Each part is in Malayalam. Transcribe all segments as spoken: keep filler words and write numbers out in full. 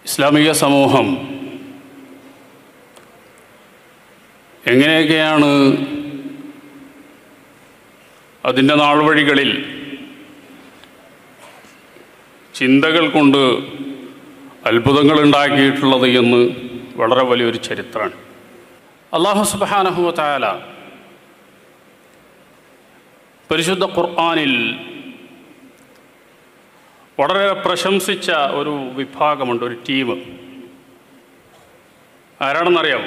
ഇസ്ലാമിക സമൂഹം എങ്ങനെയൊക്കെയാണ് അതിൻ്റെ നാൾവഴികളിൽ ചിന്തകൾ കൊണ്ട് അത്ഭുതങ്ങൾ ഉണ്ടാക്കിയിട്ടുള്ളത് എന്ന് വളരെ വലിയൊരു ചരിത്രമാണ്. അല്ലാഹു സുബ്ഹാനഹു വ തആല പരിശുദ്ധ ഖുർആനിൽ വളരെ പ്രശംസിച്ച ഒരു വിഭാഗമുണ്ട്, ഒരു ടീം. ആരാണെന്നറിയാമോ?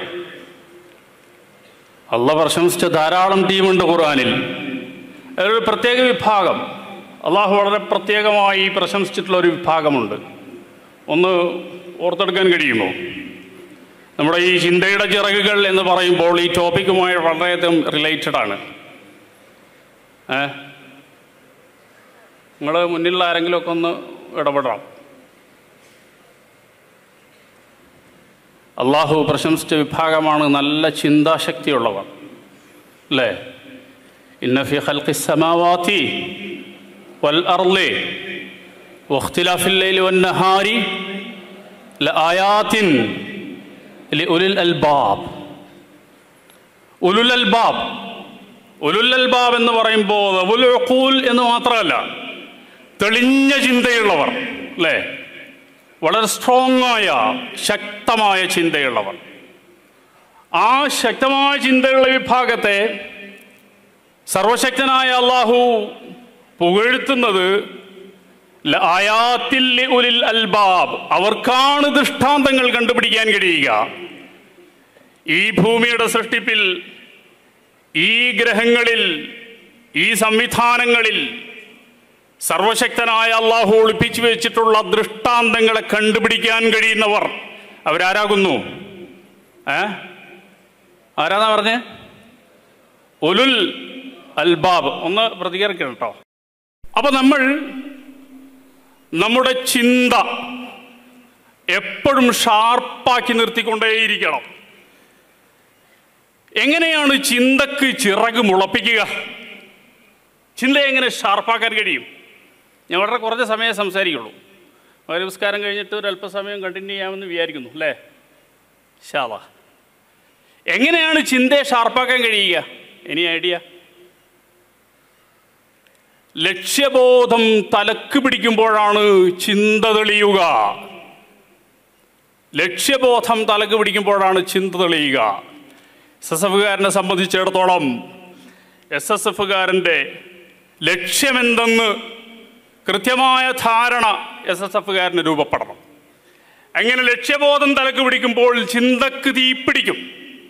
അള്ളാഹ് പ്രശംസിച്ച ധാരാളം ടീമുണ്ട് ഖുർആനിൽ. ഒരു പ്രത്യേക വിഭാഗം അള്ളാഹു വളരെ പ്രത്യേകമായി പ്രശംസിച്ചിട്ടുള്ള ഒരു വിഭാഗമുണ്ട്. ഒന്ന് ഓർത്തെടുക്കാൻ കഴിയുമോ? നമ്മുടെ ഈ ചിന്തയുടെ ചിറകുകൾ എന്ന് പറയുമ്പോൾ ഈ ടോപ്പിക്കുമായി വളരെയധികം റിലേറ്റഡ് ആണ്. ഏ നിങ്ങൾ മുന്നിലുള്ള ആരെങ്കിലുമൊക്കെ ഒന്ന് ഇടപെടാം. അള്ളാഹു പ്രശംസിച്ച വിഭാഗമാണ് നല്ല ചിന്താശക്തിയുള്ളവർ, അല്ലേ? ഇന്ന ഫീ ഖൽഖിസ് സമാവാതി വൽ അർളി വഖ്തിലാഫിൽ ലൈലി വന്നഹാരി ലആയാതിൻ ലിഉലിൽ അൽബാബ്. ഉലുൽ അൽബാബ് ഉലുൽ അൽബാബ് എന്ന് പറയുമ്പോൾ ഉൽ ഉഖൂൽ എന്ന് മാത്രമല്ല, തെളിഞ്ഞ ചിന്തയുള്ളവർ, അല്ലേ? വളരെ സ്ട്രോങ് ആയ ശക്തമായ ചിന്തയുള്ളവർ. ആ ശക്തമായ ചിന്തയുള്ള വിഭാഗത്തെ സർവശക്തനായ അള്ളാഹു പുകഴ്ത്തുന്നത് ലആയാത്തിൽ ലിഉലിൽ അൽബാബ്, അവർക്കാണ് ദൃഷ്ടാന്തങ്ങൾ കണ്ടുപിടിക്കാൻ കഴിയുക. ഈ ഭൂമിയുടെ സൃഷ്ടിപ്പിൽ, ഈ ഗ്രഹങ്ങളിൽ, ഈ സംവിധാനങ്ങളിൽ സർവശക്തനായ അള്ളാഹു ഒളിപ്പിച്ചു വെച്ചിട്ടുള്ള ദൃഷ്ടാന്തങ്ങളെ കണ്ടുപിടിക്കാൻ കഴിയുന്നവർ അവരാരാകുന്നു? ഏ ആരാന്നാ പറഞ്ഞേ? ഉലുൽ അൽബാബ്. ഒന്ന് പ്രതികരിക്കണം കേട്ടോ. അപ്പൊ നമ്മൾ നമ്മുടെ ചിന്ത എപ്പോഴും ഷാർപ്പാക്കി നിർത്തിക്കൊണ്ടേയിരിക്കണം. എങ്ങനെയാണ് ചിന്തക്ക് ചിറക് മുളപ്പിക്കുക? ചിന്ത എങ്ങനെ ഷാർപ്പാക്കാൻ കഴിയും? ഞാൻ വളരെ കുറച്ച് സമയം സംസാരിക്കുള്ളൂ. ഒരു നമസ്കാരം കഴിഞ്ഞിട്ട് ഒരു അല്പസമയം കണ്ടിന്യൂ ചെയ്യാമെന്ന് വിചാരിക്കുന്നു, അല്ലേ? ഇൻഷാ അല്ലാഹ്. എങ്ങനെയാണ് ചിന്തയെ ഷാർപ്പാക്കാൻ കഴിയുക? ഇനി ഐഡിയ. ലക്ഷ്യബോധം തലക്ക് പിടിക്കുമ്പോഴാണ് ചിന്ത തെളിയുക. ലക്ഷ്യബോധം തലക്ക് പിടിക്കുമ്പോഴാണ് ചിന്ത തെളിയുക. എസ് എസ് എഫുകാരനെ സംബന്ധിച്ചിടത്തോളം എസ് എസ് എഫുകാരൻ്റെ ലക്ഷ്യമെന്തെന്ന് കൃത്യമായ ധാരണ എസ് എസ് എഫുകാരന് രൂപപ്പെടണം. അങ്ങനെ ലക്ഷ്യബോധം തലക്ക് പിടിക്കുമ്പോൾ ചിന്തക്ക് തീപിടിക്കും.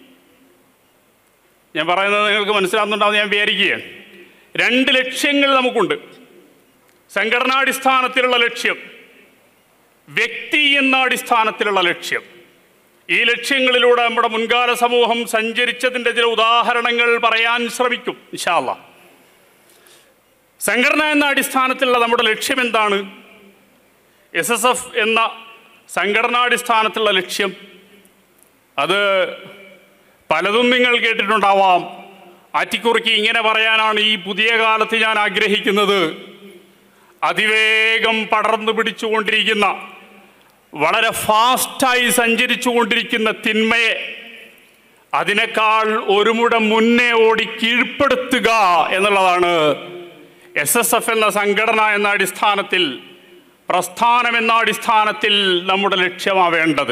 ഞാൻ പറയുന്നത് നിങ്ങൾക്ക് മനസ്സിലാകുന്നുണ്ടാവും ഞാൻ വിചാരിക്കുകയാണ്. രണ്ട് ലക്ഷ്യങ്ങൾ നമുക്കുണ്ട്. സംഘടനാടിസ്ഥാനത്തിലുള്ള ലക്ഷ്യം, വ്യക്തി എന്ന അടിസ്ഥാനത്തിലുള്ള ലക്ഷ്യം. ഈ ലക്ഷ്യങ്ങളിലൂടെ നമ്മുടെ മുൻകാല സമൂഹം സഞ്ചരിച്ചതിൻ്റെ ചില ഉദാഹരണങ്ങൾ പറയാൻ ശ്രമിക്കും ഇൻഷാ അല്ലാഹ്. സംഘടന എന്ന അടിസ്ഥാനത്തിലുള്ള നമ്മുടെ ലക്ഷ്യം എന്താണ്? എസ് എസ് എഫ് എന്ന സംഘടനാടിസ്ഥാനത്തിലുള്ള ലക്ഷ്യം അത് പലതും നിങ്ങൾ കേട്ടിട്ടുണ്ടാവാം. ആറ്റിക്കുറുക്കി ഇങ്ങനെ പറയാനാണ് ഈ പുതിയ കാലത്ത് ഞാൻ ആഗ്രഹിക്കുന്നത്. അതിവേഗം പടർന്നു പിടിച്ചുകൊണ്ടിരിക്കുന്ന, വളരെ ഫാസ്റ്റായി സഞ്ചരിച്ചു കൊണ്ടിരിക്കുന്ന തിന്മയെ അതിനേക്കാൾ ഒരു മുടം മുന്നേ ഓടി കീഴ്പ്പെടുത്തുക എന്നുള്ളതാണ് എസ് എസ് എഫ് എന്ന സംഘടന എന്ന അടിസ്ഥാനത്തിൽ, പ്രസ്ഥാനം എന്ന അടിസ്ഥാനത്തിൽ നമ്മുടെ ലക്ഷ്യമാവേണ്ടത്.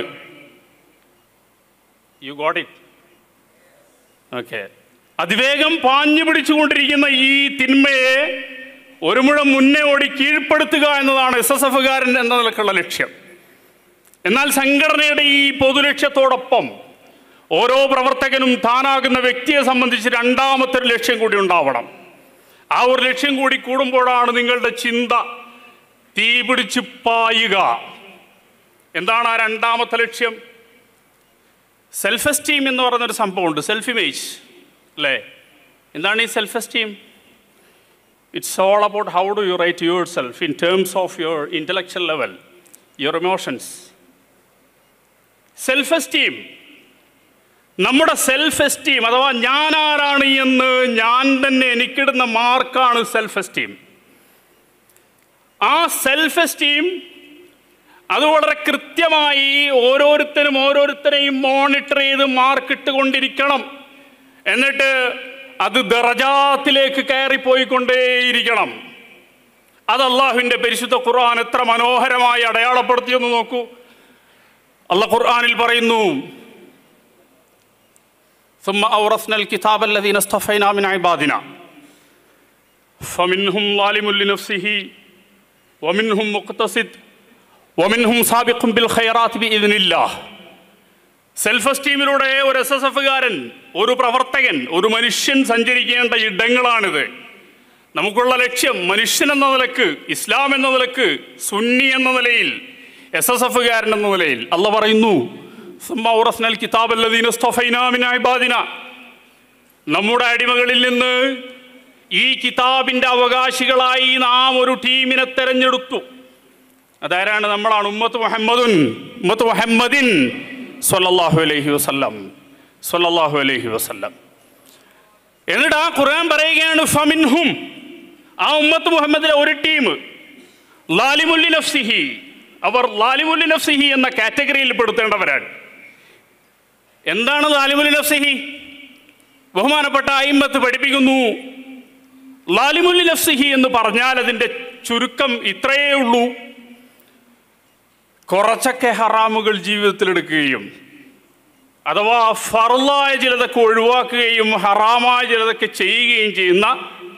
You got it? ഓക്കെ. അതിവേഗം പാഞ്ഞു പിടിച്ചുകൊണ്ടിരിക്കുന്ന ഈ തിന്മയെ ഒരു മുഴം മുന്നേ ഓടി കീഴ്പ്പെടുത്തുക എന്നതാണ് എസ് എസ് എഫുകാരൻ എന്ന നിലക്കുള്ള ലക്ഷ്യം. എന്നാൽ സംഘടനയുടെ ഈ പൊതുലക്ഷ്യത്തോടൊപ്പം ഓരോ പ്രവർത്തകനും താനാകുന്ന വ്യക്തിയെ സംബന്ധിച്ച് രണ്ടാമത്തെ ഒരു ലക്ഷ്യം കൂടി ഉണ്ടാവണം. ആ ഒരു ലക്ഷ്യം കൂടി കൂടുമ്പോഴാണ് നിങ്ങളുടെ ചിന്ത തീ പിടിച്ച് പായുക. എന്താണ് ആ രണ്ടാമത്തെ ലക്ഷ്യം? സെൽഫ് എസ്റ്റീം എന്ന് പറയുന്നൊരു സംഭവമുണ്ട്, സെൽഫ് ഇമേജ്, അല്ലേ? എന്താണ് ഈ self esteem? It's all about how do you rate your self in terms of your intellectual level, your emotions. Self esteem, നമ്മുടെ സെൽഫ് എസ്റ്റീം അഥവാ ഞാൻ ആരാണ് എന്ന് ഞാൻ തന്നെ എനിക്കിടുന്ന മാർക്കാണ് സെൽഫ് എസ്റ്റീം. ആ സെൽഫ് എസ്റ്റീം അത് വളരെ കൃത്യമായി ഓരോരുത്തരും ഓരോരുത്തരെയും മോണിറ്റർ ചെയ്ത് മാർക്കിട്ട് കൊണ്ടിരിക്കണം. എന്നിട്ട് അത് ദറജാത്തിലേക്ക് കയറിപ്പോയിക്കൊണ്ടേയിരിക്കണം. അത് അള്ളാഹുവിൻ്റെ പരിശുദ്ധ ഖുർആൻ എത്ര മനോഹരമായി അടയാളപ്പെടുത്തിയെന്ന് നോക്കൂ. അള്ളാഹ് ഖുർആനിൽ പറയുന്നു, ثم أورثنا الكتاب الذين اصطفينا من عبادنا فمنهم ظالم لنفسه ومنهم مقتصد ومنهم سابق بالخيرات بإذن الله. സെൽഫ് എസ്റ്റീമിലൂടെ ഒരു എസ് എസ് എഫുകാരൻ, ഒരു പ്രവർത്തകൻ, ഒരു മനുഷ്യൻ സഞ്ചരിക്കേണ്ട ഇടങ്ങളാണിത്. നമുക്കുള്ള ലക്ഷ്യം മനുഷ്യൻ എന്ന നിലക്ക്, ഇസ്ലാം എന്ന നിലക്ക്, സുന്നി എന്ന നിലയിൽ, എസ് എസ് എഫുകാരൻ എന്ന നിലയിൽ അള്ളാഹ് പറയുന്നു, നമ്മുടെ അടിമകളിൽ നിന്ന് ഈ കിതാബിൻ്റെ അവകാശികളായി നാം ഒരു ടീമിനെ തെരഞ്ഞെടുത്തു. അതാരാണ്? നമ്മളാണ്. ഉമ്മത്ത് മുഹമ്മദുൻ ഉമ്മത്ത് മുഹമ്മദിൻ സ്വല്ലല്ലാഹു അലൈഹി വസല്ലം സ്വല്ലല്ലാഹു അലൈഹി വസല്ലം. എന്നിട്ട് ആ ഖുർആൻ പറയുകയാണ്, ഫമിൻഹും, ആ ഉമ്മത്ത് മുഹമ്മദിലെ ഒരു ടീം, ലാലിമുല്ലി നഫ്സിഹി, അവർ ലാലിമുല്ലി നഫ്സിഹി എന്ന കാറ്റഗറിയിൽ പെടുത്തേണ്ടവരാണ്. എന്താണ് ലാലിമുല്ലി നഫ്സിഹി? ബഹുമാനപ്പെട്ട അയിമ്മത്ത് പഠിപ്പിക്കുന്നു, ലാലിമുല്ലി നഫ്സിഹി എന്ന് പറഞ്ഞാൽ അതിൻ്റെ ചുരുക്കം ഇത്രയേ ഉള്ളൂ: കുറച്ചൊക്കെ ഹറാമുകൾ ജീവിതത്തിലെടുക്കുകയും അഥവാ ഫർളായ ചിലതൊക്കെ ഒഴിവാക്കുകയും ഹറാമായ ചിലതൊക്കെ ചെയ്യുകയും ചെയ്യുന്ന,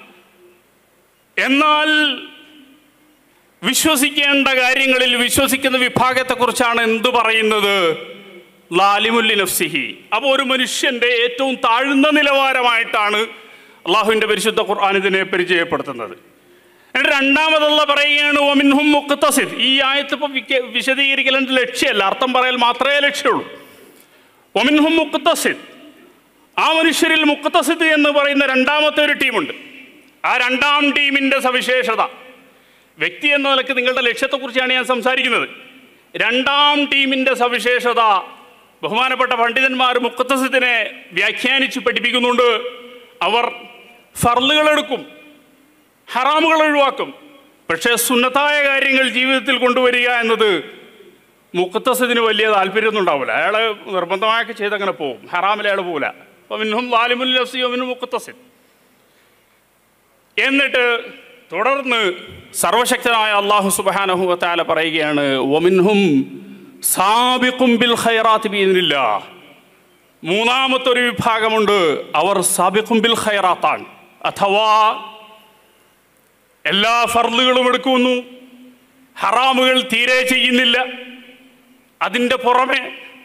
എന്നാൽ വിശ്വസിക്കേണ്ട കാര്യങ്ങളിൽ വിശ്വസിക്കുന്ന വിഭാഗത്തെക്കുറിച്ചാണ് എന്തു പറയുന്നത്? ലാലിമുല്ലി നഫ്സിഹി. അപ്പോൾ ഒരു മനുഷ്യൻ്റെ ഏറ്റവും താഴ്ന്ന നിലവാരമായിട്ടാണ് അള്ളാഹുവിൻ്റെ പരിശുദ്ധ ഖുർആൻ ഇതിനെ പരിചയപ്പെടുത്തുന്നത്. എന്നിട്ട് രണ്ടാമതുള്ള പറയുകയാണ് വമിൻഹും മുഖ്തസിദ്. ഈ ആയത്ത് ഇപ്പോൾ വിശദീകരിക്കലിൻ്റെ ലക്ഷ്യമല്ല, അർത്ഥം പറയൽ മാത്രമേ ലക്ഷ്യമുള്ളൂ. വമിൻഹും മുഖ്തസിദ്, ആ മനുഷ്യരിൽ മുഖ്തസിദ് എന്ന് പറയുന്ന രണ്ടാമത്തെ ഒരു ടീമുണ്ട്. ആ രണ്ടാം ടീമിൻ്റെ സവിശേഷത, വ്യക്തി എന്ന നിലയ്ക്ക് നിങ്ങളുടെ ലക്ഷ്യത്തെക്കുറിച്ചാണ് ഞാൻ സംസാരിക്കുന്നത്. രണ്ടാം ടീമിൻ്റെ സവിശേഷത ബഹുമാനപ്പെട്ട പണ്ഡിതന്മാർ മുഖ്തസിദിനെ വ്യാഖ്യാനിച്ച് പഠിപ്പിക്കുന്നുണ്ട്. അവർ ഫർളുകളെടുക്കും, ഹറാമുകൾ ഒഴിവാക്കും, പക്ഷേ സുന്നത്തായ കാര്യങ്ങൾ ജീവിതത്തിൽ കൊണ്ടുവരിക എന്നത് മുഖ്തസിദിന് വലിയ താല്പര്യമൊന്നും ഉണ്ടാവില്ല. അയാൾ നിർബന്ധമായൊക്കെ ചെയ്തങ്ങനെ പോകും, ഹറാമിൽ അയാൾ പോകില്ല. അപ്പോൾ മിൻഹും ലാലിമുൽ നഫ്സി വമിൻഹും മുഖ്തസിദ്. എന്നിട്ട് തുടർന്ന് സർവശക്തനായ അല്ലാഹു സുബ്ഹാനഹു വ തആല പറയുകയാണ്, വമിൻഹും സാബിഖും ബിൽ ഖൈറാത്തി ബിഇദ്നില്ലാഹ്. മൂന്നാമത്തെ ഒരു വിഭാഗമുണ്ട്, അവർ സാബിഖും ബിൽ ഖൈറാത്താണ്. അഥവാ എല്ലാ ഫർളുകളും എടുക്കുന്നു, ഹറാമുകൾ തീരെ ചെയ്യുന്നില്ല, അതിൻ്റെ പുറമെ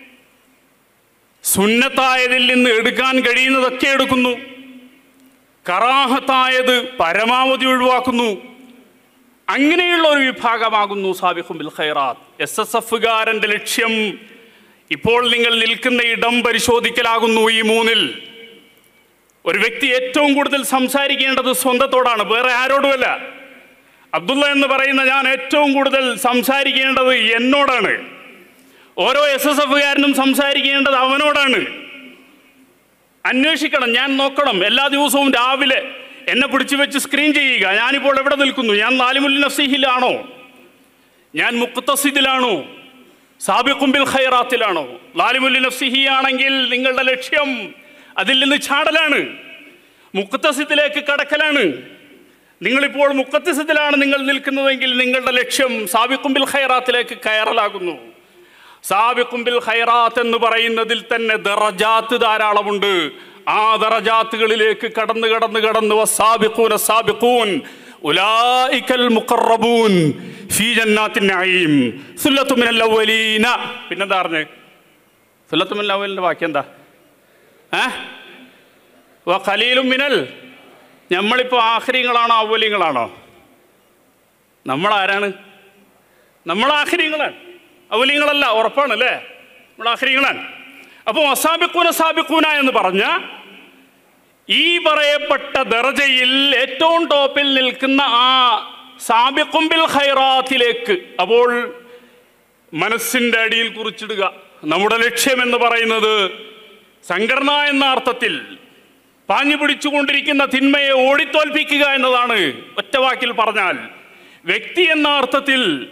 സുന്നത്തായതിൽ നിന്ന് എടുക്കാൻ കഴിയുന്നതൊക്കെ എടുക്കുന്നു, കറാഹത്തായത് പരമാവധി ഒഴിവാക്കുന്നു. അങ്ങനെയുള്ള ഒരു വിഭാഗമാകുന്നു സാബിഖും ബിൽ ഖൈറാത്ത്. എസ് എസ് എഫുകാരൻ്റെ ലക്ഷ്യം ഇപ്പോൾ നിങ്ങൾ നിൽക്കുന്ന ഇടം പരിശോധിക്കലാകുന്നു. ഈ മൂന്നിൽ ഒരു വ്യക്തി ഏറ്റവും കൂടുതൽ സംസാരിക്കേണ്ടത് സ്വന്തത്തോടാണ്, വേറെ ആരോടുമല്ല. അബ്ദുള്ള എന്ന് പറയുന്ന ഞാൻ ഏറ്റവും കൂടുതൽ സംസാരിക്കേണ്ടത് എന്നോടാണ്. ഓരോ എസ് എസ് എഫുകാരനും സംസാരിക്കേണ്ടത് അവനോടാണ്. അന്വേഷിക്കണം, ഞാൻ നോക്കണം. എല്ലാ ദിവസവും രാവിലെ എന്നെ പിടിച്ചു വെച്ച് സ്ക്രീൻ ചെയ്യുക. ഞാനിപ്പോൾ എവിടെ നിൽക്കുന്നു? ഞാൻ ലാലിമുൽ നഫ്സിഹിലാണോ? ഞാൻ മുഖ്തസിദിലാണോ? സാബിഖും ബിൽ ഖൈറാത്തിലാണോ? ലാലിമുൽ നഫ്സിഹി ആണെങ്കിൽ നിങ്ങളുടെ ലക്ഷ്യം അതിൽ നിന്ന് ചാടലാണ്, മുഖ്തസിദിലേക്ക് കടക്കലാണ്. നിങ്ങളിപ്പോൾ മുഖ്തസിദിലാണ് നിങ്ങൾ നിൽക്കുന്നതെങ്കിൽ നിങ്ങളുടെ ലക്ഷ്യം സാബിഖും ബിൽ ഖൈറാത്തിലേക്ക് കയറലാകുന്നു. സാബിഖും ബിൽ ഖൈറാത്ത് എന്ന് പറയുന്നതിൽ തന്നെ ദറജാത്ത് ധാരാളമുണ്ട്. ആ ദറജാത്തുകളിലേക്ക് കടന്ന് കടന്ന് കടന്ന് വസാബിഖൂന സാബിഖൂൻ ഉലൈകൽ മുഖറബൂൻ ഫീ ജന്നാത്തിൻ നഈം സുല്ലത്തു മിനൽ അവ്വലീന. പിന്നെന്താ പറഞ്ഞ്? സുല്ലത്തു മിനൽ അവ്വലീൻ്റെ ബാക്കി എന്താ? ഏഹ് വ ഖലീലും മിനൽ. നമ്മളിപ്പോൾ ആഖിരീങ്ങളാണോ അവ്വലീങ്ങളാണോ? നമ്മളാരാണ്? നമ്മൾ ആഖിരീങ്ങളാണ്, അവ്വലീങ്ങളല്ല. ഉറപ്പാണ് അല്ലേ? നമ്മൾ ആഖിരീങ്ങളാണ്. അപ്പോൾ അസാബിഖൂന സാബിഖൂന എന്ന് പറഞ്ഞ ഈ പറയപ്പെട്ട ദർജയിൽ ഏറ്റവും ടോപ്പിൽ നിൽക്കുന്ന ആ സാബിഖും ബിൽ ഖൈറാത്തിലേക്ക് അപ്പോൾ മനസ്സിൻ്റെ അടിയിൽ കുറിച്ചിടുക. നമ്മുടെ ലക്ഷ്യമെന്ന് പറയുന്നത് സംഘടന എന്ന അർത്ഥത്തിൽ പാഞ്ഞു പിടിച്ചുകൊണ്ടിരിക്കുന്ന തിന്മയെ ഓടിത്തോൽപ്പിക്കുക എന്നതാണ്. ഒറ്റവാക്കിൽ പറഞ്ഞാൽ വ്യക്തി എന്ന അർത്ഥത്തിൽ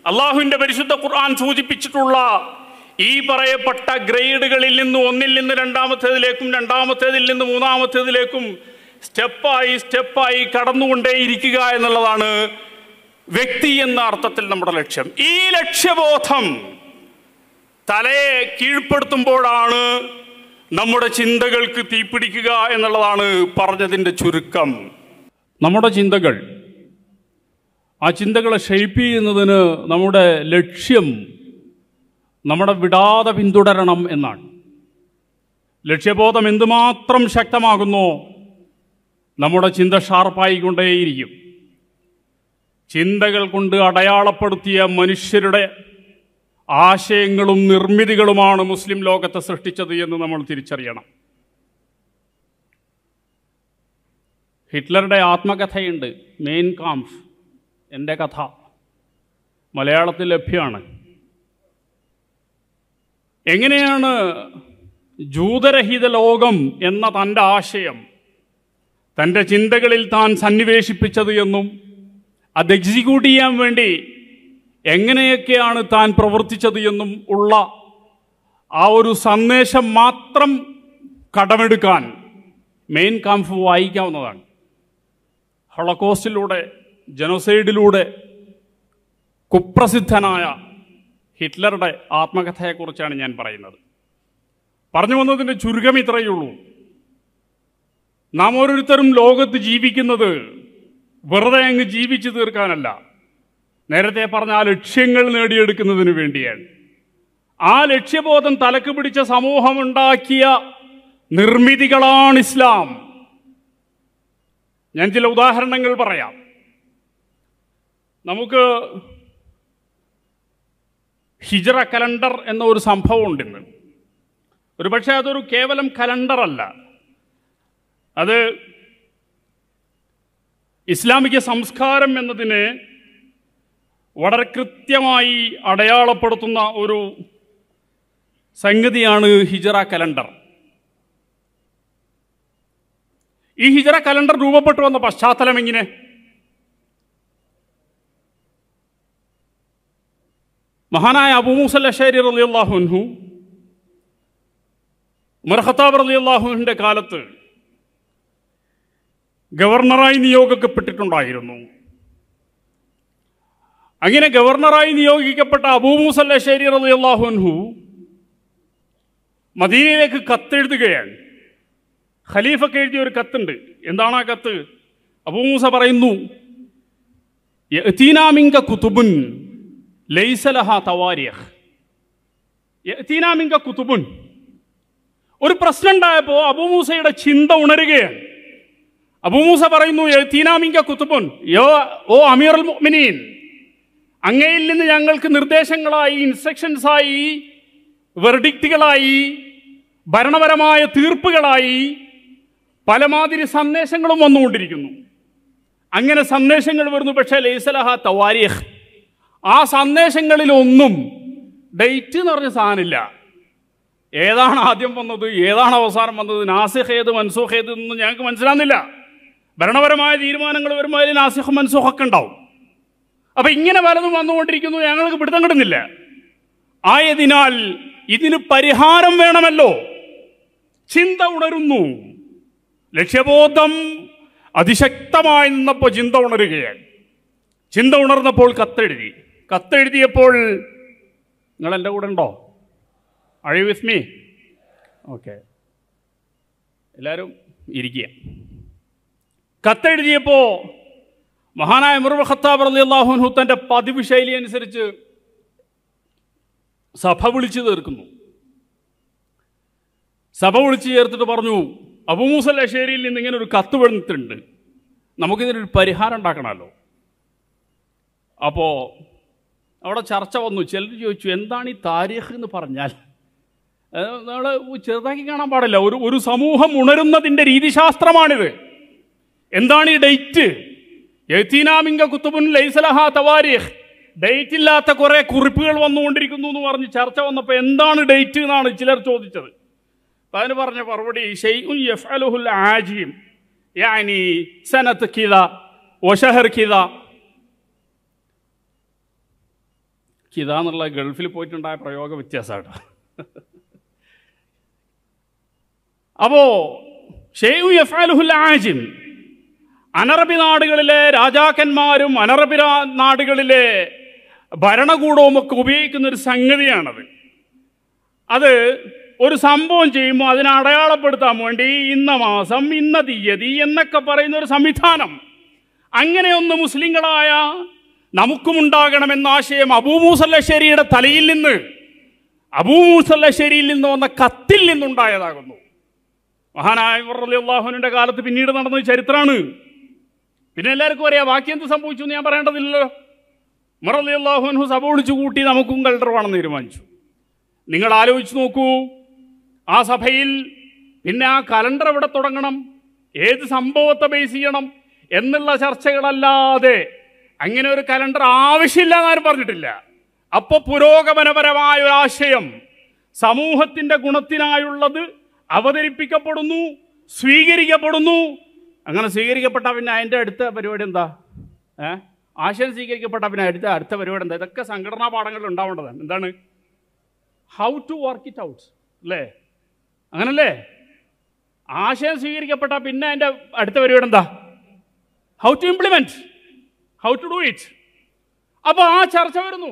അള്ളാഹുവിൻ്റെ പരിശുദ്ധ ഖുർആൻ സൂചിപ്പിച്ചിട്ടുള്ള ഈ പറയപ്പെട്ട ഗ്രേഡുകളിൽ നിന്ന് ഒന്നിൽ നിന്ന് രണ്ടാമത്തേതിലേക്കും രണ്ടാമത്തേതിൽ നിന്ന് മൂന്നാമത്തേതിലേക്കും സ്റ്റെപ്പായി സ്റ്റെപ്പായി കടന്നുകൊണ്ടേയിരിക്കുക എന്നുള്ളതാണ് വ്യക്തി എന്ന അർത്ഥത്തിൽ നമ്മുടെ ലക്ഷ്യം. ഈ ലക്ഷ്യബോധം തലയെ കീഴ്പ്പെടുത്തുമ്പോഴാണ് നമ്മുടെ ചിന്തകൾക്ക് തീപിടിക്കുക എന്നുള്ളതാണ് പറഞ്ഞതിൻ്റെ ചുരുക്കം. നമ്മുടെ ചിന്തകൾ, ആ ചിന്തകളെ ഷെയ്പ്പ് ചെയ്യുന്നതിന് നമ്മുടെ ലക്ഷ്യം നമ്മുടെ വിടാതെ പിന്തുടരണം എന്നാണ്. ലക്ഷ്യബോധം എന്തുമാത്രം ശക്തമാകുന്നോ നമ്മുടെ ചിന്ത ഷാർപ്പായിക്കൊണ്ടേയിരിക്കും. ചിന്തകൾ കൊണ്ട് അടയാളപ്പെടുത്തിയ മനുഷ്യരുടെ ആശയങ്ങളും നിർമ്മിതികളുമാണ് മുസ്ലിം ലോകത്തെ സൃഷ്ടിച്ചത് എന്ന് നമ്മൾ തിരിച്ചറിയണം. ഹിറ്റ്ലറുടെ ആത്മകഥയുണ്ട്, മെയിൻ കാംഫ്, എൻ്റെ കഥ, മലയാളത്തിൽ ലഭ്യമാണ്. എങ്ങനെയാണ് ജൂതരഹിത ലോകം എന്ന തൻ്റെ ആശയം തൻ്റെ ചിന്തകളിൽ താൻ സന്നിവേശിപ്പിച്ചത് എന്നും അത് എക്സിക്യൂട്ട് ചെയ്യാൻ വേണ്ടി എങ്ങനെയൊക്കെയാണ് താൻ പ്രവർത്തിച്ചത് എന്നും ഉള്ള ആ ഒരു സന്ദേശം മാത്രം കടമെടുക്കാൻ മെയിൻ കാംഫ് വായിക്കാവുന്നതാണ്. ഹോളോകോസ്റ്റിലൂടെ, ജനോസൈഡിലൂടെ കുപ്രസിദ്ധനായ ഹിറ്റ്ലറുടെ ആത്മകഥയെക്കുറിച്ചാണ് ഞാൻ പറയുന്നത്. പറഞ്ഞു വന്നതിൻ്റെ ചുരുക്കം ഇത്രയേ ഉള്ളൂ. നാം ഓരോരുത്തരും ലോകത്ത് ജീവിക്കുന്നത് വെറുതെ അങ്ങ് ജീവിച്ചു തീർക്കാനല്ല, നേരത്തെ പറഞ്ഞ ആ ലക്ഷ്യങ്ങൾ നേടിയെടുക്കുന്നതിന് വേണ്ടിയാണ്. ആ ലക്ഷ്യബോധം തലക്ക് പിടിച്ച സമൂഹമുണ്ടാക്കിയ നിർമ്മിതികളാണ് ഇസ്ലാം. ഞാൻ ചില ഉദാഹരണങ്ങൾ പറയാം. നമുക്ക് ഹിജ്റ കലണ്ടർ എന്ന ഒരു സംഭവം ഉണ്ടെന്ന്. ഒരു പക്ഷേ അതൊരു കേവലം കലണ്ടർ അല്ല, അത് ഇസ്ലാമിക സംസ്കാരം എന്നതിന് വളരെ കൃത്യമായി അടയാളപ്പെടുത്തുന്ന ഒരു സംഗതിയാണ് ഹിജ്റ കലണ്ടർ. ഈ ഹിജ്റ കലണ്ടർ രൂപപ്പെട്ടു വന്ന പശ്ചാത്തലം എങ്ങനെ? മഹാനായ അബൂ മൂസ അശ്അരി റളിയല്ലാഹു അൻഹു, ഉമർ ഖത്താബ് റളിയല്ലാഹു അൻഹുവിൻ്റെ കാലത്ത് ഗവർണറായി നിയോഗിക്കപ്പെട്ടിട്ടുണ്ടായിരുന്നു. അങ്ങനെ ഗവർണറായി നിയോഗിക്കപ്പെട്ട അബൂ മൂസ അശ്അരി റളിയല്ലാഹു അൻഹു മദീനയിലേക്ക് കത്തെഴുതുകയാണ്. ഖലീഫക്ക് എഴുതിയ ഒരു കത്തുണ്ട്. എന്താണ് ആ കത്ത്? അബൂ മൂസ പറയുന്നു, യഅ്തീനാ മിൻക കുതുബുൻ ലൈസ ലഹാ തവാരിഖ്. യഅ്തീനാ മിൻക കുതുബുൻ. ഒരു പ്രശ്നം ഉണ്ടായപ്പോൾ അബൂ മൂസയുടെ ചിന്ത ഉണരുകയാണ്. അബൂ മൂസ പറയുന്നു, യഅ്തീനാ മിൻക കുതുബുൻ, യോ ഓ അമീറുൽ മുഅ്മിനീൻ, അങ്ങയിൽ നിന്ന് ഞങ്ങൾക്ക് നിർദ്ദേശങ്ങളായി, ഇൻസ്ട്രക്ഷൻസായി, വെർഡിക്റ്റുകളായി, ഭരണപരമായ തീർപ്പുകളായി പലമാതിരി സന്ദേശങ്ങളും വന്നുകൊണ്ടിരിക്കുന്നു. അങ്ങനെ സന്ദേശങ്ങൾ വരുന്നു, പക്ഷേ ലൈസലഹ തവാരിഖ്, ആ സന്ദേശങ്ങളിലൊന്നും ഡേറ്റ് എന്ന് പറഞ്ഞ സാധനമില്ല. ഏതാണ് ആദ്യം വന്നത്, ഏതാണ് അവസാനം വന്നത്, നാസിഖ് ഏത് മൻസൂഖ് ഏത് എന്നൊന്നും ഞങ്ങൾക്ക് മനസ്സിലാകുന്നില്ല. ഭരണപരമായ തീരുമാനങ്ങൾ വരുമ്പോൾ അതിൽ നാസിഖ് മൻസൂഖൊക്കെ ഉണ്ടാവും. അപ്പം ഇങ്ങനെ പലതും വന്നുകൊണ്ടിരിക്കുന്നു, ഞങ്ങൾക്ക് പിടുത്തം കിട്ടുന്നില്ല. ആയതിനാൽ ഇതിന് പരിഹാരം വേണമല്ലോ. ചിന്ത ഉണരുന്നു. ലക്ഷ്യബോധം അതിശക്തമായി നിന്നപ്പോൾ ചിന്ത ഉണരുകയാണ്. ചിന്ത ഉണർന്നപ്പോൾ കത്തെഴുതി. കത്തെഴുതിയപ്പോൾ, നിങ്ങൾ എൻ്റെ കൂടെ ഉണ്ടോ? Are you with me? Okay, എല്ലാവരും ഇരിക്കുക. കത്തെഴുതിയപ്പോൾ മഹാനായ ഉമർ ഖത്താബ് റളിയല്ലാഹു അൻഹു തൻ്റെ പതിവ് ശൈലി അനുസരിച്ച് സഭ വിളിച്ചു തീർക്കുന്നു. സഭ വിളിച്ചു ചേർത്തിട്ട് പറഞ്ഞു, അബൂ മൂസ അശ്അരിയിൽ നിന്ന് ഇങ്ങനെ ഒരു കത്ത് വന്നിട്ടുണ്ട്, നമുക്കിതിനൊരു പരിഹാരം ഉണ്ടാക്കണമല്ലോ. അപ്പോൾ അവിടെ ചർച്ച വന്നു. ചിലർ ചോദിച്ചു, എന്താണ് ഈ താരീഖ് എന്ന് പറഞ്ഞാൽ? നമ്മൾ ചെറുതാക്കി കാണാൻ പാടില്ല. ഒരു ഒരു സമൂഹം ഉണരുന്നതിൻ്റെ രീതിശാസ്ത്രമാണിത്. എന്താണ് ഈ ഡേറ്റ്? യഅ്തീനാ മിൻക കുതുബുൻ ലൈസ ലഹാ തവാരീഖ്, ഡേറ്റ് ഇല്ലാത്ത കുറേ കുറിപ്പുകൾ വന്നുകൊണ്ടിരിക്കുന്നു എന്ന് പറഞ്ഞ് ചർച്ച വന്നപ്പോൾ എന്താണ് ഡേറ്റ് എന്നാണ് ചിലർ ചോദിച്ചത്. അപ്പം അതിന് പറഞ്ഞ മറുപടി, ശൈഉൻ യഫ്അലുഹുൽ ആജിം, യാനി സനത്ത് കിദ വശഹർ കിദ. ഇതാന്നുള്ള ഗൾഫിൽ പോയിട്ടുണ്ടായ പ്രയോഗ വ്യത്യാസമാണ്. അപ്പോ ഷെയ്ഉ യഫ്അലുഹുൽ ആജിം, അനറബി നാടുകളിലെ രാജാക്കന്മാരും അനറബി നാടുകളിലെ ഭരണകൂടവും ഒക്കെ ഉപയോഗിക്കുന്ന ഒരു സംഗതിയാണത്. അത് ഒരു സംഭവം ചെയ്യുമ്പോൾ അതിനെ അടയാളപ്പെടുത്താൻ വേണ്ടി ഇന്ന മാസം ഇന്ന തീയതി എന്നൊക്കെ പറയുന്ന ഒരു സംവിധാനം, അങ്ങനെയൊന്ന് മുസ്ലിങ്ങളായ നമുക്കുമുണ്ടാകണമെന്ന ആശയം അബൂ മൂസ അൽ-അശ്അരിയുടെ തലയിൽ നിന്ന്, അബൂ മൂസ അൽ-അശ്അരിയിൽ നിന്ന് വന്ന കത്തിൽ നിന്നുണ്ടായതാകുന്നു. മഹാനായ ഉമർ റളിയല്ലാഹു അൻഹുവിന്റെ കാലത്ത് പിന്നീട് നടന്ന ചരിത്രമാണ്. പിന്നെ എല്ലാവർക്കും അറിയാം ബാക്കി എന്ത് സംഭവിച്ചു എന്ന് ഞാൻ പറയേണ്ടതില്ലല്ലോ. ഉമർ റളിയല്ലാഹു അൻഹു സഭ വിളിച്ചു കൂട്ടി നമുക്കും കലണ്ടർ വേണമെന്ന് തീരുമാനിച്ചു. നിങ്ങൾ ആലോചിച്ച് നോക്കൂ, ആ സഭയിൽ പിന്നെ ആ കലണ്ടർ എവിടെ തുടങ്ങണം, ഏത് സംഭവത്തെ ബേസ് ചെയ്യണം എന്നുള്ള ചർച്ചകളല്ലാതെ അങ്ങനെ ഒരു കലണ്ടർ ആവശ്യമില്ല എന്നാരും പറഞ്ഞിട്ടില്ല. അപ്പോൾ പുരോഗമനപരമായ ഒരു ആശയം സമൂഹത്തിൻ്റെ ഗുണത്തിനായുള്ളത് അവതരിപ്പിക്കപ്പെടുന്നു, സ്വീകരിക്കപ്പെടുന്നു. അങ്ങനെ സ്വീകരിക്കപ്പെട്ട പിന്നെ അതിൻ്റെ അടുത്ത പരിപാടി എന്താ? ഏ ആശയം സ്വീകരിക്കപ്പെട്ട പിന്നെ അടുത്ത അടുത്ത പരിപാടി എന്താ? ഇതൊക്കെ സംഘടനാ പാഠങ്ങളിൽ ഉണ്ടാവേണ്ടതാണ്. എന്താണ്? How to work it out, അല്ലേ? അങ്ങനല്ലേ? ആശയം സ്വീകരിക്കപ്പെട്ട പിന്നെ അതിൻ്റെ അടുത്ത പരിപാടി എന്താ? How to implement, how to do it. അപ്പോൾ ആ ചർച്ച വരുന്നു.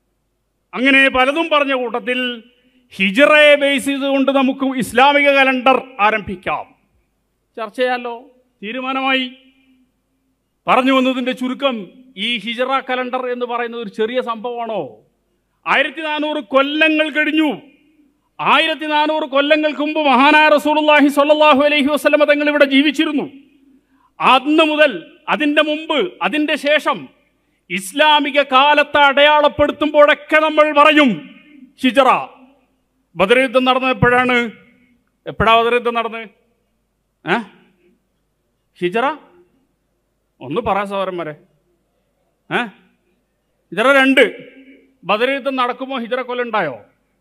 അങ്ങനെ പലതും പറഞ്ഞ കൂട്ടത്തിൽ ഹിജ്റയെ ബേസ് ചെയ്തുകൊണ്ട് നമുക്ക് ഇസ്ലാമിക കലണ്ടർ ആരംഭിക്കാം. ചർച്ച ചെയ്യാമല്ലോ, തീരുമാനമായി. പറഞ്ഞു വന്നതിൻ്റെ ചുരുക്കം, ഈ ഹിജ്റ കലണ്ടർ എന്ന് പറയുന്നത് ഒരു ചെറിയ സംഭവമാണോ? ആയിരത്തി നാനൂറ് കൊല്ലങ്ങൾ കഴിഞ്ഞു. ആയിരത്തി നാനൂറ് കൊല്ലങ്ങൾക്ക് മുമ്പ് മഹാനായ റസൂലുള്ളാഹി സ്വല്ലല്ലാഹു അലൈഹി വസല്ലമ തങ്ങൾ ഇവിടെ ജീവിച്ചിരുന്നു. അന്ന് മുതൽ, അതിൻ്റെ മുമ്പ്, അതിൻ്റെ ശേഷം ഇസ്ലാമിക കാലത്തെ അടയാളപ്പെടുത്തുമ്പോഴൊക്കെ നമ്മൾ പറയും ഹിജ്റ. ബദർ യുദ്ധം നടന്നത് എപ്പോഴാണ്? എപ്പോഴാണ് ബദർ യുദ്ധം നടന്നത്? ഏ ഹിജ്റ ഒന്ന് പറയാം സഹോദരന്മാരെ. ഏ ഹിജ്റ രണ്ട്. ബദർ യുദ്ധം നടക്കുമ്പോൾ ഹിജ്റ കൊല്ലം ഉണ്ടായോ?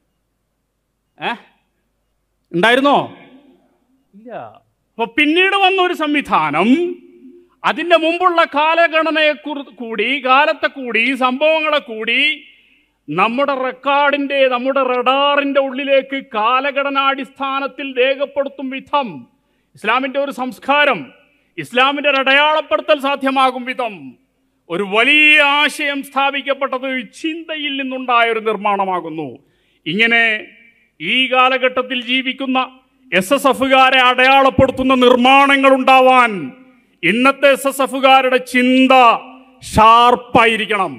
ഏ ഉണ്ടായിരുന്നോ? ഇല്ല. അപ്പൊ പിന്നീട് വന്ന ഒരു സംവിധാനം, അതിൻ്റെ മുമ്പുള്ള കാലഗണനയെ കൂടി, കാലത്തെ കൂടി, സംഭവങ്ങളെ കൂടി നമ്മുടെ റെക്കോർഡിൻ്റെ, നമ്മുടെ റഡാറിൻ്റെ ഉള്ളിലേക്ക് കാലഘടനാടിസ്ഥാനത്തിൽ രേഖപ്പെടുത്തും വിധം ഇസ്ലാമിൻ്റെ ഒരു സംസ്കാരം, ഇസ്ലാമിൻ്റെ ഒരു അടയാളപ്പെടുത്തൽ സാധ്യമാകും വിധം ഒരു വലിയ ആശയം സ്ഥാപിക്കപ്പെട്ടത് ചിന്തയിൽ നിന്നുണ്ടായ ഒരു നിർമ്മാണമാകുന്നു. ഇങ്ങനെ ഈ കാലഘട്ടത്തിൽ ജീവിക്കുന്ന എസ് എസ് എഫുകാരെ അടയാളപ്പെടുത്തുന്ന നിർമ്മാണങ്ങൾ ഉണ്ടാവാൻ ഇന്നത്തെ എസ് എസ് എഫുകാരുടെ ചിന്ത ഷാർപ്പായിരിക്കണം.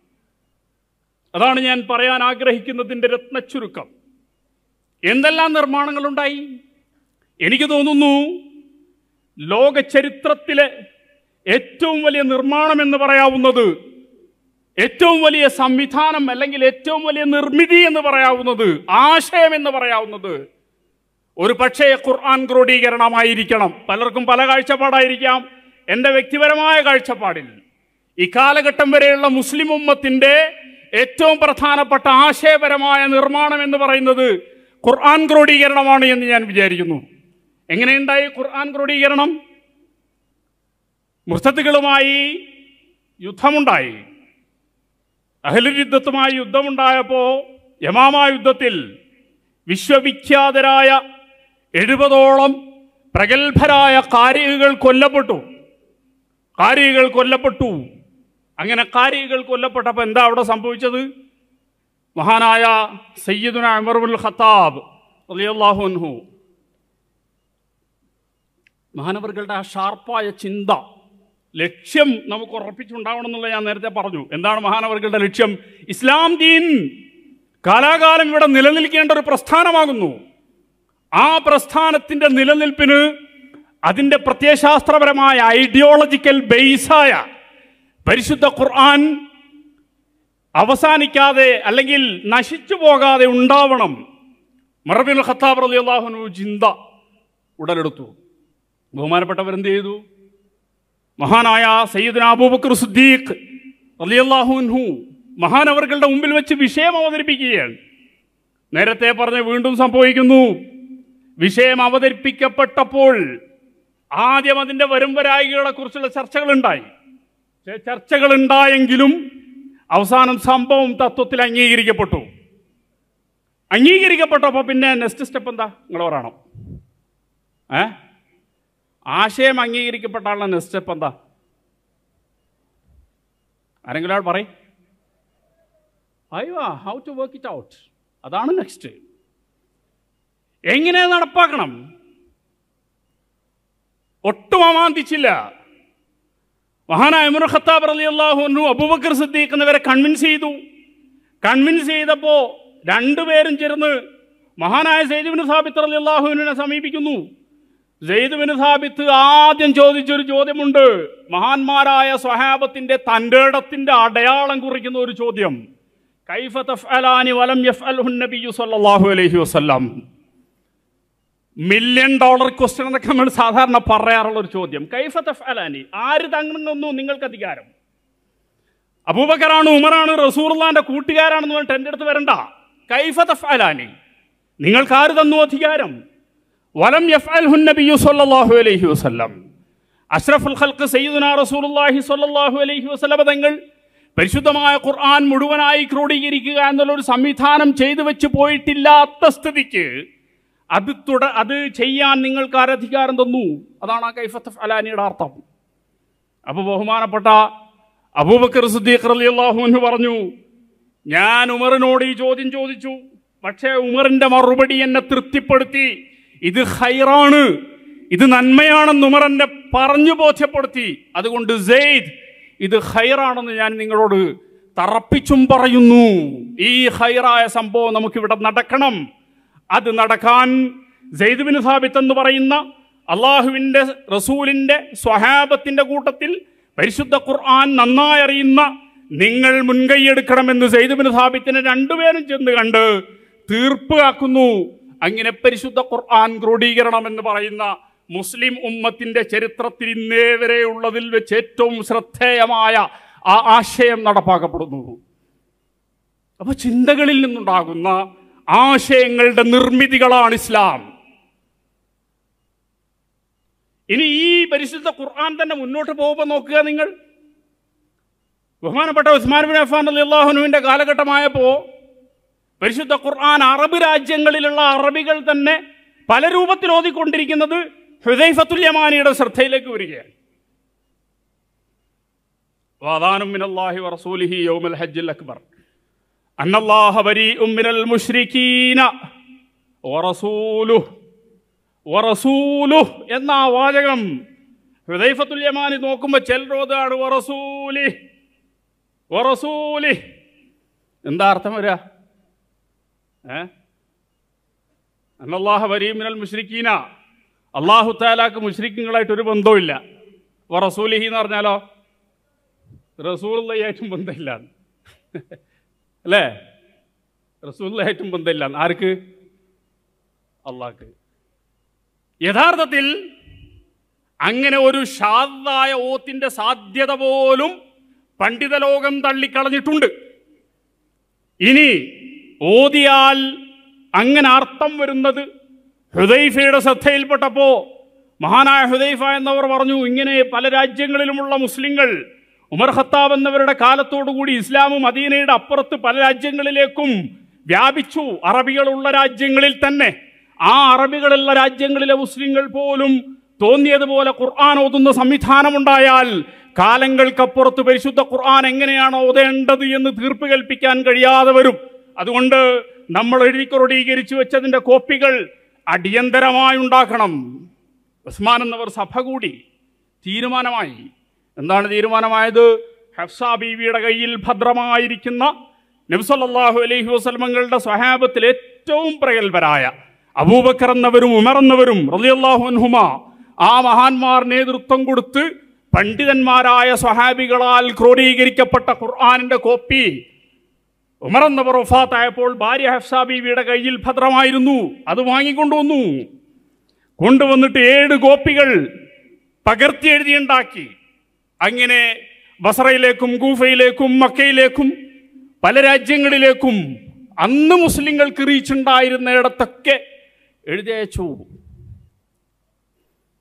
അതാണ് ഞാൻ പറയാൻ ആഗ്രഹിക്കുന്നതിൻ്റെ രത്നച്ചുരുക്കം. എന്തെല്ലാം നിർമ്മാണങ്ങളുണ്ടായി? എനിക്ക് തോന്നുന്നു ലോക ചരിത്രത്തിലെ ഏറ്റവും വലിയ നിർമ്മാണം എന്ന് പറയാവുന്നത്, ഏറ്റവും വലിയ സംവിധാനം അല്ലെങ്കിൽ ഏറ്റവും വലിയ നിർമ്മിതി എന്ന് പറയാവുന്നത്, ആശയം എന്ന് പറയാവുന്നത് ഒരു പക്ഷേ ഖുർആൻ ക്രോഡീകരണമായിരിക്കണം. പലർക്കും പല കാഴ്ചപ്പാടായിരിക്കാം. എൻ്റെ വ്യക്തിപരമായ കാഴ്ചപ്പാടിൽ ഇക്കാലഘട്ടം വരെയുള്ള മുസ്ലിം ഉമ്മത്തിൻ്റെ ഏറ്റവും പ്രധാനപ്പെട്ട ആശയപരമായ നിർമ്മാണം എന്ന് പറയുന്നത് ഖുർആൻ ക്രോഡീകരണമാണ് എന്ന് ഞാൻ വിചാരിക്കുന്നു. എങ്ങനെയുണ്ടായി ഖുർആൻ ക്രോഡീകരണം? മുർത്തത്തുകളുമായി യുദ്ധമുണ്ടായി. അഹ്ലുൽ യുദ്ധത്തുമായി യുദ്ധമുണ്ടായപ്പോൾ യമാമ യുദ്ധത്തിൽ വിശ്വവിഖ്യാതരായ എഴുപതോളം പ്രഗത്ഭരായ കാരികൾ കൊല്ലപ്പെട്ടു. കാരികൾ കൊല്ലപ്പെട്ടു. അങ്ങനെ കാരികൾ കൊല്ലപ്പെട്ടപ്പോൾ എന്താ അവിടെ സംഭവിച്ചത്? മഹാനായ സയ്യിദുന ഉമർ ഇബ്നുൽ ഖത്താബ് റളിയല്ലാഹു അൻഹു, മഹാനവർകളുടെ ആ ഷാർപ്പായ ചിന്ത, ലക്ഷ്യം നമുക്ക് ഉറപ്പിച്ചുണ്ടാവണം എന്നുള്ള ഞാൻ നേരത്തെ പറഞ്ഞു. എന്താണ് മഹാനവർകളുടെ ലക്ഷ്യം? ഇസ്ലാം ദീൻ കാലാകാലം ഇവിടെ നിലനിൽക്കേണ്ട ഒരു പ്രസ്ഥാനമാകുന്നു. ആ പ്രസ്ഥാനത്തിൻ്റെ നിലനിൽപ്പിന് അതിൻ്റെ പ്രത്യയശാസ്ത്രപരമായ ഐഡിയോളജിക്കൽ ബേസായ പരിശുദ്ധ ഖുർആൻ അവസാനിക്കാതെ അല്ലെങ്കിൽ നശിച്ചു പോകാതെ ഉണ്ടാവണം. ഉമർ ഇബ്നുൽ ഖത്താബ് റളിയല്ലാഹു അൻഹു ചിന്ത ഉടലെടുത്തു. ബഹുമാനപ്പെട്ടവരെന്ത് ചെയ്തു? മഹാനായ സയ്യിദുനാ അബൂബക്കർ സിദ്ദീഖ് റളിയല്ലാഹു അൻഹു മഹാനവർകളുടെ മുമ്പിൽ വെച്ച് വിഷയം അവതരിപ്പിക്കുകയാണ്. നേരത്തെ പറഞ്ഞ വീണ്ടും സംഭവിക്കുന്നു. വിഷയം അവതരിപ്പിക്കപ്പെട്ടപ്പോൾ ആദ്യം അതിൻ്റെ വരും വരായികളെ കുറിച്ചുള്ള ചർച്ചകളുണ്ടായി. ചർച്ചകളുണ്ടായെങ്കിലും അവസാനം സംഭവം തത്വത്തിൽ അംഗീകരിക്കപ്പെട്ടു. അംഗീകരിക്കപ്പെട്ടപ്പോൾ പിന്നെ നെക്സ്റ്റ് സ്റ്റെപ്പ് എന്താ നിങ്ങൾ പറയണം? ഏ ആശയം അംഗീകരിക്കപ്പെട്ടാലുള്ള നെക്സ്റ്റ് സ്റ്റെപ്പ് എന്താ? ആരെങ്കിലും ആൾ പറയും. അയ്യോ, how to work it out, അതാണ് നെക്സ്റ്റ്. എങ്ങനെ നടപ്പാക്കണം? ഒട്ടും അമാന്തിച്ചില്ല. മഹാനായ ഉമർ ഖത്താബ് റളിയല്ലാഹു അൻഹു അബൂബക്കർ സിദ്ദീഖ് എന്നിവരെ കൺവിൻസ് ചെയ്തു. കൺവിൻസ് ചെയ്തപ്പോൾ രണ്ടുപേരും ചേർന്ന് മഹാനായ സെയ്ദ് ഇബ്നു സാബിത്ത് റളിയല്ലാഹു അൻഹുവിനെ സമീപിക്കുന്നു. സെയ്ദ് ഇബ്നു സാബിത്ത് ആദ്യം ചോദിച്ചൊരു ചോദ്യമുണ്ട്, മഹാന്മാരായ സ്വഹാബത്തിന്റെ തൻ്റെടത്തിന്റെ അടയാളം കുറിക്കുന്ന ഒരു ചോദ്യം. കൈഫ തഫ്അലാനി വലം യഫ്അൽഹു നബിയ്യു സ്വല്ലല്ലാഹു അലൈഹി വസല്ലം. മില്യൺ ഡോളർ ക്വസ്റ്റ്യൻ എന്നൊക്കെ നമ്മൾ സാധാരണ പറയാറുള്ള ഒരു ചോദ്യം. കൈഫ തഫ്അലാനി, ആര് തങ്ങുന്നു നിങ്ങൾക്ക് അധികാരം? അബൂബക്കറാണ്, ഉമറാണ്, റസൂലുള്ളാഹിന്റെ കൂട്ടുകാരാണെന്ന് പറഞ്ഞിട്ട് എൻ്റെ അടുത്ത് വരണ്ട. കൈഫ തഫ്അലാനി, നിങ്ങൾക്ക് ആര് തന്നു അധികാരം? വലം യഫ്അൽഹു നബിയ്യു സ്വല്ലല്ലാഹു അലൈഹി വസല്ലം. അഷ്റഫുൽ ഖൽഖ് സയ്യിദുനാ റസൂലുള്ളാഹി സ്വല്ലല്ലാഹു അലൈഹി വസല്ലം തങ്ങൾ പരിശുദ്ധമായ ഖുർആൻ മുഴുവനായി ക്രോഡീകരിക്കുക എന്നുള്ളൊരു സംവിധാനം ചെയ്തു വെച്ച് പോയിട്ടില്ലാത്ത സ്ഥിതിക്ക് അത് തുട അത് ചെയ്യാൻ നിങ്ങൾക്ക് ആരധികാരം തന്നു? അതാണ് ആ കൈഫ തഫ്അലാനിയുടെ അർത്ഥം. അപ്പോൾ ബഹുമാനപ്പെട്ട അബൂബക്കർ സിദ്ദീഖ് റളിയല്ലാഹു അൻഹു പറഞ്ഞു, ഞാൻ ഉമറിനോട് ഈ ചോദ്യം ചോദിച്ചു, പക്ഷേ ഉമറിന്റെ മറുപടി എന്നെ തൃപ്തിപ്പെടുത്തി. ഇത് ഖൈറാണ്, ഇത് നന്മയാണെന്ന് ഉമർ എന്നെ പറഞ്ഞു ബോധ്യപ്പെടുത്തി. അതുകൊണ്ട് സെയ്ദ്, ഇത് ഖൈറാണെന്ന് ഞാൻ നിങ്ങളോട് തറപ്പിച്ചും പറയുന്നു. ഈ ഖൈറായ സംഭവം നമുക്കിവിടെ നടക്കണം. അത് നടക്കാൻ സെയ്ദ് ബിൻ സാബിത്ത് എന്ന് പറയുന്ന അള്ളാഹുവിൻ്റെ റസൂലിൻ്റെ സ്വഹാബത്തിൻ്റെ കൂട്ടത്തിൽ പരിശുദ്ധ ഖുർആൻ നന്നായി അറിയുന്ന നിങ്ങൾ മുൻകൈയെടുക്കണമെന്ന് സെയ്ദ് ബിൻ സാബിത്തിനെ രണ്ടുപേരും ചെന്ന് കണ്ട് തീർപ്പ് കാക്കുന്നു. അങ്ങനെ പരിശുദ്ധ ഖുർആൻ ക്രോഡീകരണം എന്ന് പറയുന്ന മുസ്ലിം ഉമ്മത്തിന്റെ ചരിത്രത്തിൽ ഇന്നേ വരെയുള്ളതിൽ വെച്ച് ഏറ്റവും ശ്രദ്ധേയമായ ആ ആശയം നടപ്പാക്കപ്പെടുന്നു. അപ്പൊ ചിന്തകളിൽ നിന്നുണ്ടാകുന്ന ആശയങ്ങളുടെ നിർമ്മിതികളാണ് ഇസ്ലാം. ഇനി ഈ പരിശുദ്ധ ഖുർആൻ തന്നെ മുന്നോട്ട് പോകുമ്പോൾ നോക്കുക നിങ്ങൾ. ബഹുമാനപ്പെട്ട ഉസ്മാൻ ബിൻ അഫ്ഫാൻ റളിയല്ലാഹു അൻഹുവിന്റെ കാലഘട്ടമായപ്പോൾ പരിശുദ്ധ ഖുർആൻ അറബ് രാജ്യങ്ങളിലുള്ള അറബികൾ തന്നെ പല രൂപത്തിൽ ഓതിക്കൊണ്ടിരിക്കുന്നത് ഹുദൈഫത്തുൽ യമാനിയുടെ ശ്രദ്ധയിലേക്ക് വരികയാണ്. വഅദാനും മിനല്ലാഹി വറസൂലിഹി യൗമൽ ഹജ്ജിൽ അക്ബർ അന്നല്ലാഹ ബരീഉം മിനൽ മുശ്രികീന വറസൂലുഹു വറസൂലുഹു എന്ന വാചകം ഹുദൈഫത്തുൽ യമാനി നോക്കുമ്പോൾ ചെൽറോദാണ് വറസൂലി വറസൂലി. എന്താ അർത്ഥം വരിക? ഏ അന്നല്ലാഹ ബരീഉം മിനൽ മുശ്രികീന, അള്ളാഹു തആലാക്ക് മുശ്രിക്കുകളായിട്ട് ഒരു ബന്ധവുമില്ല. വറസൂലിഹി എന്ന് പറഞ്ഞാലോ റസൂലുള്ളാഹിയായിട്ടും ബന്ധമില്ല അല്ലേ? റസൂലുള്ളാഹിയായിട്ടും ബന്ധമില്ല. ആർക്ക്? അള്ളാഹ്ക്ക്. യഥാർത്ഥത്തിൽ അങ്ങനെ ഒരു ഷാദായ ഓത്തിന്റെ സാധ്യത പോലും പണ്ഡിത ലോകം തള്ളിക്കളഞ്ഞിട്ടുണ്ട്. ഇനി ഓതിയാൽ അങ്ങനെ അർത്ഥം വരുന്നത് ഹുദൈഫയുടെ ശ്രദ്ധയിൽപ്പെട്ടപ്പോ മഹാനായ ഹുദൈഫ എന്നവർ പറഞ്ഞു, ഇങ്ങനെ പല രാജ്യങ്ങളിലുമുള്ള മുസ്ലിങ്ങൾ ഉമർ ഖത്താബ് എന്നവരുടെ കാലത്തോടുകൂടി ഇസ്ലാം മദീനയുടെ അപ്പുറത്ത് പല രാജ്യങ്ങളിലേക്കും വ്യാപിച്ചു. അറബികളുള്ള രാജ്യങ്ങളിൽ തന്നെ ആ അറബികളുള്ള രാജ്യങ്ങളിലെ മുസ്ലിങ്ങൾ പോലും തോന്നിയതുപോലെ ഖുർആൻ ഓതുന്ന സംവിധാനമുണ്ടായാൽ കാലങ്ങൾക്കപ്പുറത്ത് പരിശുദ്ധ ഖുർആൻ എങ്ങനെയാണ് ഓതേണ്ടത് എന്ന് തീർപ്പ് കൽപ്പിക്കാൻ കഴിയാതെ വരും. അതുകൊണ്ട് നമ്മൾ എഴുതി ക്രോഡീകരിച്ചു വെച്ചതിൻ്റെ കോപ്പികൾ അടിയന്തരമായി ഉണ്ടാക്കണം. ഉസ്മാൻ എന്നവർ സഭ കൂടി തീരുമാനമായി. എന്താണ് തീരുമാനമായത്? ഹഫ്സ ബീവിയുടെ കയ്യിൽ ഭദ്രമായിരിക്കുന്ന നബി സല്ലല്ലാഹു അലൈഹി വസല്ലമയുടെ സ്വഹാബത്തിൽ ഏറ്റവും പ്രഗത്ഭരായ അബൂബക്കർ എന്നവരും ഉമർ എന്നവരും റളിയല്ലാഹു അൻഹുമാ ആ മഹാന്മാർ നേതൃത്വം കൊടുത്ത് പണ്ഡിതന്മാരായ സ്വഹാബികളാൽ ക്രോഡീകരിക്കപ്പെട്ട ഖുർആനിന്റെ കോപ്പി ഉമർ എന്നവർ വഫാത്തായപ്പോൾ ഭാര്യ ഹഫ്സ ബീവിയുടെ കയ്യിൽ ഭദ്രമായിരുന്നു. അത് വാങ്ങിക്കൊണ്ടുവന്നു. കൊണ്ടുവന്നിട്ട് ഏഴ് കോപ്പികൾ പകർത്തി എഴുതിയുണ്ടാക്കി. അങ്ങനെ ബസറയിലേക്കും കൂഫയിലേക്കും മക്കയിലേക്കും പല രാജ്യങ്ങളിലേക്കും അന്ന് മുസ്ലിങ്ങൾക്ക് റീച്ചുണ്ടായിരുന്നിടത്തൊക്കെ എഴുതിയച്ചു.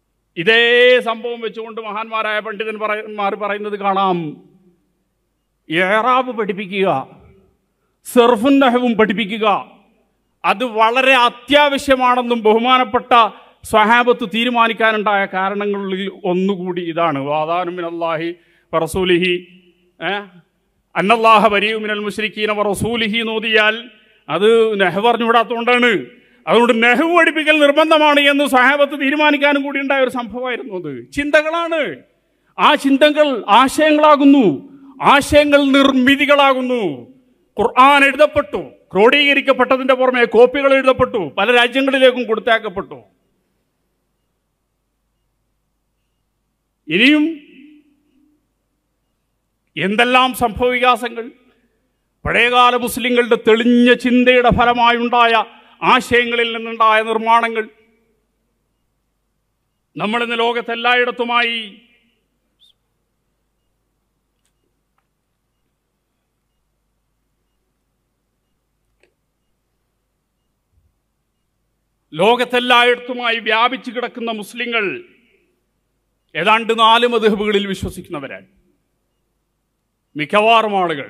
ഇതേ സംഭവം വെച്ചുകൊണ്ട് മഹാന്മാരായ പണ്ഡിതന്മാർ പറയുന്നത് കാണാം. ഇഅ്റാബ് പഠിപ്പിക്കുക, സർഫുൻ നഹ്വും പഠിപ്പിക്കുക, അത് വളരെ അത്യാവശ്യമാണെന്നും ബഹുമാനപ്പെട്ട സ്വഹാബത്ത് തീരുമാനിക്കാനുണ്ടായ കാരണങ്ങളിൽ ഒന്നുകൂടി ഇതാണ്. വാദാനു മിനല്ലാഹി വറസൂലിഹി അന്നല്ലാഹ ബരീഉ മിനൽ മുശ്രിക്കീന വറസൂലിഹി നോദിയാൽ അത് നഹ്വ് അറിഞ്ഞുവിടാത്തതുകൊണ്ടാണ്. അതുകൊണ്ട് നഹ്വ് പഠിപ്പിക്കൽ നിർബന്ധമാണ് എന്ന് സ്വഹാബത്ത് തീരുമാനിക്കാനും കൂടി ഉണ്ടായ ഒരു സംഭവമായിരുന്നു. അത് ചിന്തകളാണ്. ആ ചിന്തകൾ ആശയങ്ങളാകുന്നു, ആശയങ്ങൾ നിർമ്മിതികളാകുന്നു. ഖുർആൻ എഴുതപ്പെട്ടു, ക്രോഡീകരിക്കപ്പെട്ടതിൻ്റെ പുറമെ കോപ്പികൾ എഴുതപ്പെട്ടു, പല രാജ്യങ്ങളിലേക്കും കൊടുത്തേക്കപ്പെട്ടു. ഇനിയും എന്തെല്ലാം സംഭവവികാസങ്ങൾ, പഴയകാല മുസ്ലിങ്ങളുടെ തെളിഞ്ഞ ചിന്തയുടെ ഫലമായുണ്ടായ ആശയങ്ങളിൽ നിന്നുണ്ടായ നിർമ്മാണങ്ങൾ നമ്മളിന്ന് ലോകത്തെല്ലായിടത്തുമായി ലോകത്തെല്ലായിടത്തുമായി വ്യാപിച്ചു കിടക്കുന്ന മുസ്ലിങ്ങൾ ഏതാണ്ട് നാല് മദ്ഹബുകളിൽ വിശ്വസിക്കുന്നവരാണ്. മിക്കവാറും ആളുകൾ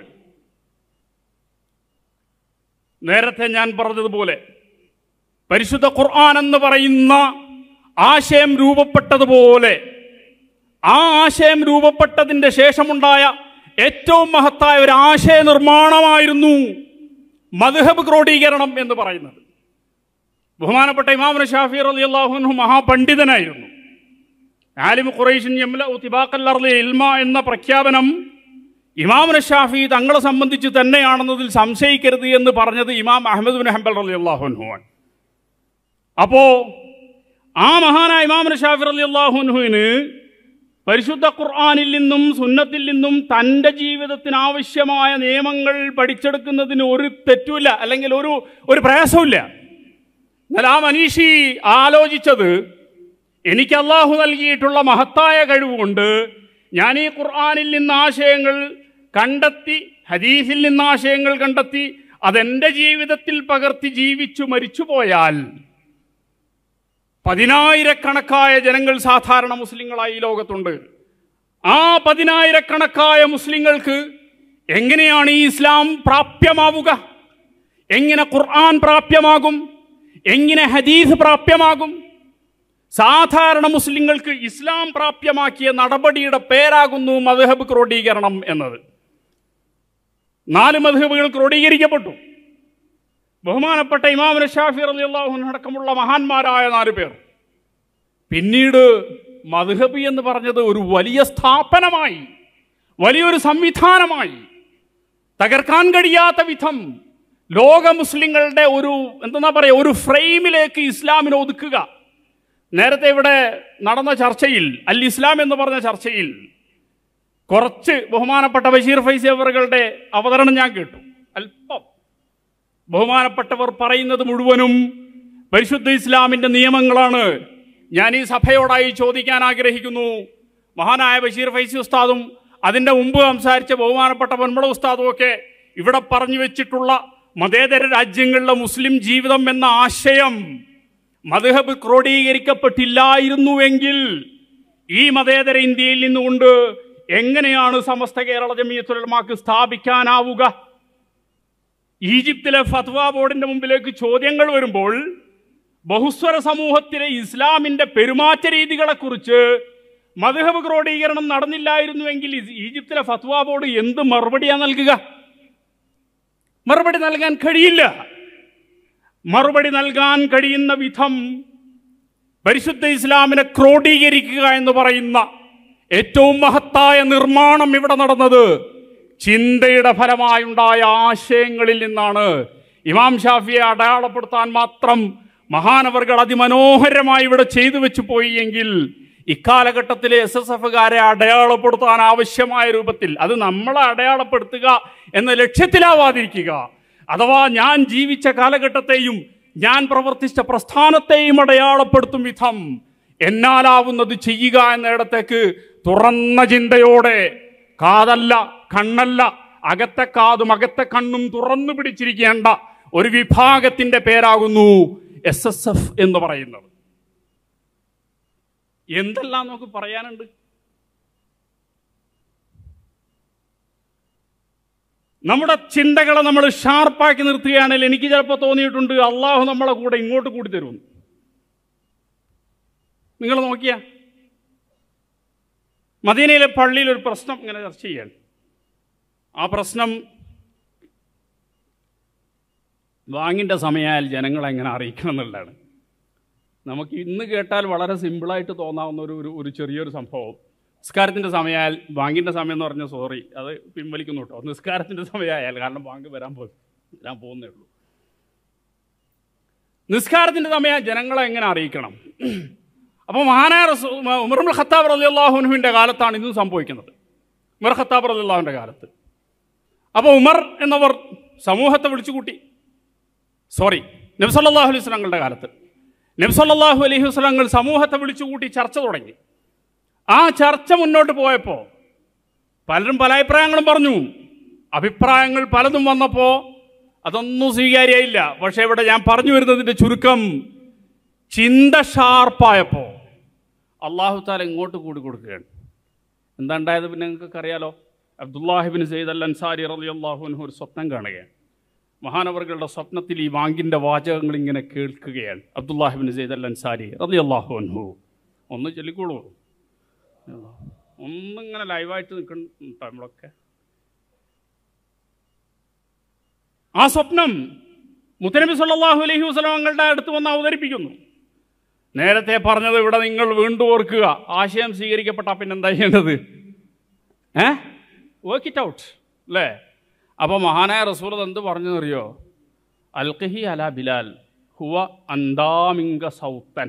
നേരത്തെ ഞാൻ പറഞ്ഞതുപോലെ പരിശുദ്ധ ഖുർആൻ എന്ന് പറയുന്ന ആശയം രൂപപ്പെട്ടതുപോലെ ആ ആശയം രൂപപ്പെട്ടതിൻ്റെ ശേഷമുണ്ടായ ഏറ്റവും മഹത്തായ ഒരു ആശയ നിർമ്മാണമായിരുന്നു മദ്ഹബ് ക്രോഡീകരണം എന്ന് പറയുന്നത്. ബഹുമാനപ്പെട്ട ഇമാം ശാഫിഈ റളിയല്ലാഹു അൻഹു മഹാപണ്ഡിതനായിരുന്നു. ആലിമു ഖുറൈശിൻ യംലഉ തിബാഖൽ അർളി ഇൽമ എന്ന പ്രഖ്യാപനം ഇമാം ശാഫിഈ തങ്ങളെ സംബന്ധിച്ച് തന്നെയാണെന്നതിൽ സംശയിക്കരുത് എന്ന് പറഞ്ഞത് ഇമാം അഹ്മദ് ബിൻ ഹംബൽ റളിയല്ലാഹു അൻഹു ആണ്. അപ്പോൾ ആ മഹാനായ ഇമാം ശാഫിഈ റളിയല്ലാഹു അൻഹുവിന് പരിശുദ്ധ ഖുർആനിൽ നിന്നും സുന്നത്തിൽ നിന്നും തൻ്റെ ജീവിതത്തിന് ആവശ്യമായ നിയമങ്ങൾ പഠിച്ചെടുക്കുന്നതിന് ഒരു തെറ്റുമില്ല, അല്ലെങ്കിൽ ഒരു ഒരു പ്രയാസമില്ല. എന്നാൽ ആ മനീഷി ആലോചിച്ചത്, എനിക്ക് അള്ളാഹു നൽകിയിട്ടുള്ള മഹത്തായ കഴിവുകൊണ്ട് ഞാൻ ഈ ഖുർആനിൽ നിന്ന് ആശയങ്ങൾ കണ്ടെത്തി, ഹദീസിൽ നിന്ന് ആശയങ്ങൾ കണ്ടെത്തി, അതെൻ്റെ ജീവിതത്തിൽ പകർത്തി ജീവിച്ചു മരിച്ചു പോയാൽ പതിനായിരക്കണക്കായ ജനങ്ങൾ സാധാരണ മുസ്ലിങ്ങളായി ഈ ലോകത്തുണ്ട്. ആ പതിനായിരക്കണക്കായ മുസ്ലിങ്ങൾക്ക് എങ്ങനെയാണ് ഈ ഇസ്ലാം പ്രാപ്യമാവുക? എങ്ങനെ ഖുർആൻ പ്രാപ്യമാകും? എങ്ങനെ ഹദീസ് പ്രാപ്യമാകും? സാധാരണ മുസ്ലിങ്ങൾക്ക് ഇസ്ലാം പ്രാപ്യമാക്കിയ നടപടിയുടെ പേരാകുന്നു മദ്ഹബ് ക്രോഡീകരണം എന്നത്. നാല് മദ്ഹബുകൾ ക്രോഡീകരിക്കപ്പെട്ടു. ബഹുമാനപ്പെട്ട ഇമാം ശാഫിഈ റളിയല്ലാഹു അൻഹു അടക്കമുള്ള മഹാന്മാരായ നാല് പേർ. പിന്നീട് മദ്ഹബ് എന്ന് പറഞ്ഞത് ഒരു വലിയ സ്ഥാപനമായി, വലിയൊരു സംവിധാനമായി, തകർക്കാൻ കഴിയാത്ത വിധം ലോക മുസ്ലിങ്ങളുടെ ഒരു എന്താ പറയുക ഒരു ഫ്രെയിമിലേക്ക് ഇസ്ലാമിനെ ഒതുക്കുക. നേരത്തെ ഇവിടെ നടന്ന ചർച്ചയിൽ, അൽ ഇസ്ലാം എന്ന് പറഞ്ഞ ചർച്ചയിൽ കുറച്ച് ബഹുമാനപ്പെട്ട ബഷീർ ഫൈസി അവറുകളുടെ അവതരണം ഞാൻ കേട്ടു. അല്പം ബഹുമാനപ്പെട്ടവർ പറയുന്നത് മുഴുവനും പരിശുദ്ധ ഇസ്ലാമിൻ്റെ നിയമങ്ങളാണ്. ഞാൻ ഈ സഭയോടായി ചോദിക്കാൻ ആഗ്രഹിക്കുന്നു, മഹാനായ ബഷീർ ഫൈസി ഉസ്താദും അതിൻ്റെ മുമ്പ് സംസാരിച്ച ബഹുമാനപ്പെട്ട പൊന്മള ഉസ്താദും ഒക്കെ ഇവിടെ പറഞ്ഞു വെച്ചിട്ടുള്ള മതേതര രാജ്യങ്ങളിലെ മുസ്ലിം ജീവിതം എന്ന ആശയം മദ്ഹബ് ക്രോഡീകരിക്കപ്പെട്ടില്ലായിരുന്നുവെങ്കിൽ ഈ മതേതര ഇന്ത്യയിൽ നിന്നുകൊണ്ട് എങ്ങനെയാണ് സമസ്ത കേരള ജമിയത്തുൽ ഉലമാക്ക് സ്ഥാപിക്കാനാവുക? ഈജിപ്തിലെ ഫത്വ ബോർഡിന്റെ മുമ്പിലേക്ക് ചോദ്യങ്ങൾ വരുമ്പോൾ ബഹുസ്വര സമൂഹത്തിലെ ഇസ്ലാമിന്റെ പെരുമാറ്റ രീതികളെക്കുറിച്ച് മദ്ഹബ് ക്രോഡീകരണം നടന്നില്ലായിരുന്നുവെങ്കിൽ ഈജിപ്തിലെ ഫത്വ ബോർഡ് എന്ത് മറുപടിയാണ് നൽകുക? മറുപടി നൽകാൻ കഴിയില്ല. മറുപടി നൽകാൻ കഴിയുന്ന വിധം പരിശുദ്ധ ഇസ്ലാമിനെ ക്രോഡീകരിക്കുക എന്ന് പറയുന്ന ഏറ്റവും മഹത്തായ നിർമ്മാണം ഇവിടെ നടന്നത് ചിന്തയുടെ ഫലമായുണ്ടായ ആശയങ്ങളിൽ നിന്നാണ്. ഇമാം ഷാഫിയെ അടയാളപ്പെടുത്താൻ മാത്രം മഹാനവർകൾ അതിമനോഹരമായി ഇവിടെ ചെയ്തു വെച്ചു പോയി എങ്കിൽ ഇക്കാലഘട്ടത്തിലെ എസ് എസ് എഫുകാരെ അടയാളപ്പെടുത്താൻ ആവശ്യമായ രൂപത്തിൽ, അത് നമ്മളെ അടയാളപ്പെടുത്തുക എന്ന ലക്ഷ്യത്തിലാവാതിരിക്കുക, അഥവാ ഞാൻ ജീവിച്ച കാലഘട്ടത്തെയും ഞാൻ പ്രവർത്തിച്ച പ്രസ്ഥാനത്തെയും അടയാളപ്പെടുത്തും വിധം എന്നാലാവുന്നത് ചെയ്യുക എന്നിടത്തേക്ക് തുറന്ന ചിന്തയോടെ, കാതല്ല കണ്ണല്ല അകത്തെ കാതും അകത്തെ കണ്ണും തുറന്നു പിടിച്ചിരിക്കേണ്ട ഒരു വിഭാഗത്തിന്റെ പേരാകുന്നു എസ് എസ് എഫ് എന്ന് പറയുന്നത്. എന്തെല്ലാം നമുക്ക് പറയാനുണ്ട്? നമ്മുടെ ചിന്തകളെ നമ്മൾ ഷാർപ്പാക്കി നിർത്തുകയാണെങ്കിൽ എനിക്ക് ചിലപ്പോൾ തോന്നിയിട്ടുണ്ട് അള്ളാഹു നമ്മളെ കൂടെ ഇങ്ങോട്ട് കൂടി തരും. നിങ്ങൾ നോക്കിയാ മദീനയിലെ പള്ളിയിൽ ഒരു പ്രശ്നം ഇങ്ങനെ ചർച്ച ചെയ്യാൻ. ആ പ്രശ്നം വാങ്ങിൻ്റെ സമയമായാൽ ജനങ്ങളെ എങ്ങനെ അറിയിക്കണം എന്നുള്ളതാണ്. നമുക്ക് ഇന്ന് കേട്ടാൽ വളരെ സിമ്പിളായിട്ട് തോന്നാവുന്ന ഒരു ഒരു ചെറിയൊരു സംഭവം. നിസ്കാരത്തിൻ്റെ സമയമായാൽ, ബാങ്കിൻ്റെ സമയം എന്ന് പറഞ്ഞാൽ സോറി അത് പിൻവലിക്കുന്നു കേട്ടോ, നിസ്കാരത്തിൻ്റെ സമയമായാൽ, കാരണം ബാങ്ക് വരാൻ പോ വരാൻ പോകുന്നേ ഉള്ളൂ. നിസ്കാരത്തിൻ്റെ സമയം ജനങ്ങളെ എങ്ങനെ അറിയിക്കണം? അപ്പോൾ മഹാനായ റസൂൽ ഉമർ ഇബ്നുൽ ഖത്താബ് റളിയല്ലാഹു അൻഹുവിൻ്റെ കാലത്താണ് ഇതും സംഭവിക്കുന്നത്. ഉമർ ഖത്താബ് റളിയല്ലാഹുവിൻ്റെ കാലത്ത്. അപ്പോൾ ഉമർ എന്നവർ സമൂഹത്തെ വിളിച്ചു കൂട്ടി. സോറി നബി സല്ലല്ലാഹു അലൈഹി വസല്ലമയുടെ കാലത്ത് നബി സല്ലല്ലാഹു അലൈഹി വസല്ലം സമൂഹത്തെ വിളിച്ചു കൂട്ടി ചർച്ച തുടങ്ങി. ആ ചർച്ച മുന്നോട്ട് പോയപ്പോൾ പലരും പല അഭിപ്രായങ്ങളും പറഞ്ഞു. അഭിപ്രായങ്ങൾ പലതും വന്നപ്പോൾ അതൊന്നും സ്വീകാര്യമായില്ല. പക്ഷേ ഇവിടെ ഞാൻ പറഞ്ഞു വരുന്നതിൻ്റെ ചുരുക്കം, ചിന്ത ഷാർപ്പായപ്പോൾ അല്ലാഹു തആല ഇങ്ങോട്ട് കൂടി കൊടുക്കുകയാണ്. എന്താ ഉണ്ടായത് പിന്നെ നിങ്ങൾക്കൊക്കെ അറിയാലോ. അബ്ദുല്ലാഹി ഇബ്നു സയ്യിദ് അൽ അൻസാരി റളിയല്ലാഹു അൻഹു ഒരു സ്വപ്നം കാണുകയാണ്. മഹാനവറുകളുടെ സ്വപ്നത്തിൽ ഈ വാങ്കിൻ്റെ വാചകങ്ങൾ ഇങ്ങനെ കേൾക്കുകയാണ്. അബ്ദുല്ലാഹി ഇബ്നു സയ്യിദ് അൽ അൻസാരി റളിയല്ലാഹു അൻഹു, ഒന്ന് ചൊല്ലിക്കോളൂ, ഒന്നിങ്ങനെ ലൈവായിട്ട് നിൽക്കണം നമ്മളൊക്കെ. ആ സ്വപ്നം മുത്തനബി സല്ലല്ലാഹു അലൈഹി വസല്ലം തങ്ങളുടെ അടുത്ത് വന്ന് അവതരിപ്പിക്കുന്നു. നേരത്തെ പറഞ്ഞത് ഇവിടെ നിങ്ങൾ വീണ്ടും ഓർക്കുക, ആശയം സ്വീകരിക്കപ്പെട്ട പിന്നെന്താ ചെയ്യേണ്ടത്? ഏ വർക്ക് ഇറ്റ് ഔട്ട് അല്ലേ? അപ്പോൾ മഹാനായ റസൂൽ എന്ത് പറഞ്ഞെന്നറിയോ? അൽഖിഹി അലാ ബിലാൽ ഹുവ അന്താമിങ്ക സൗത്തൻ.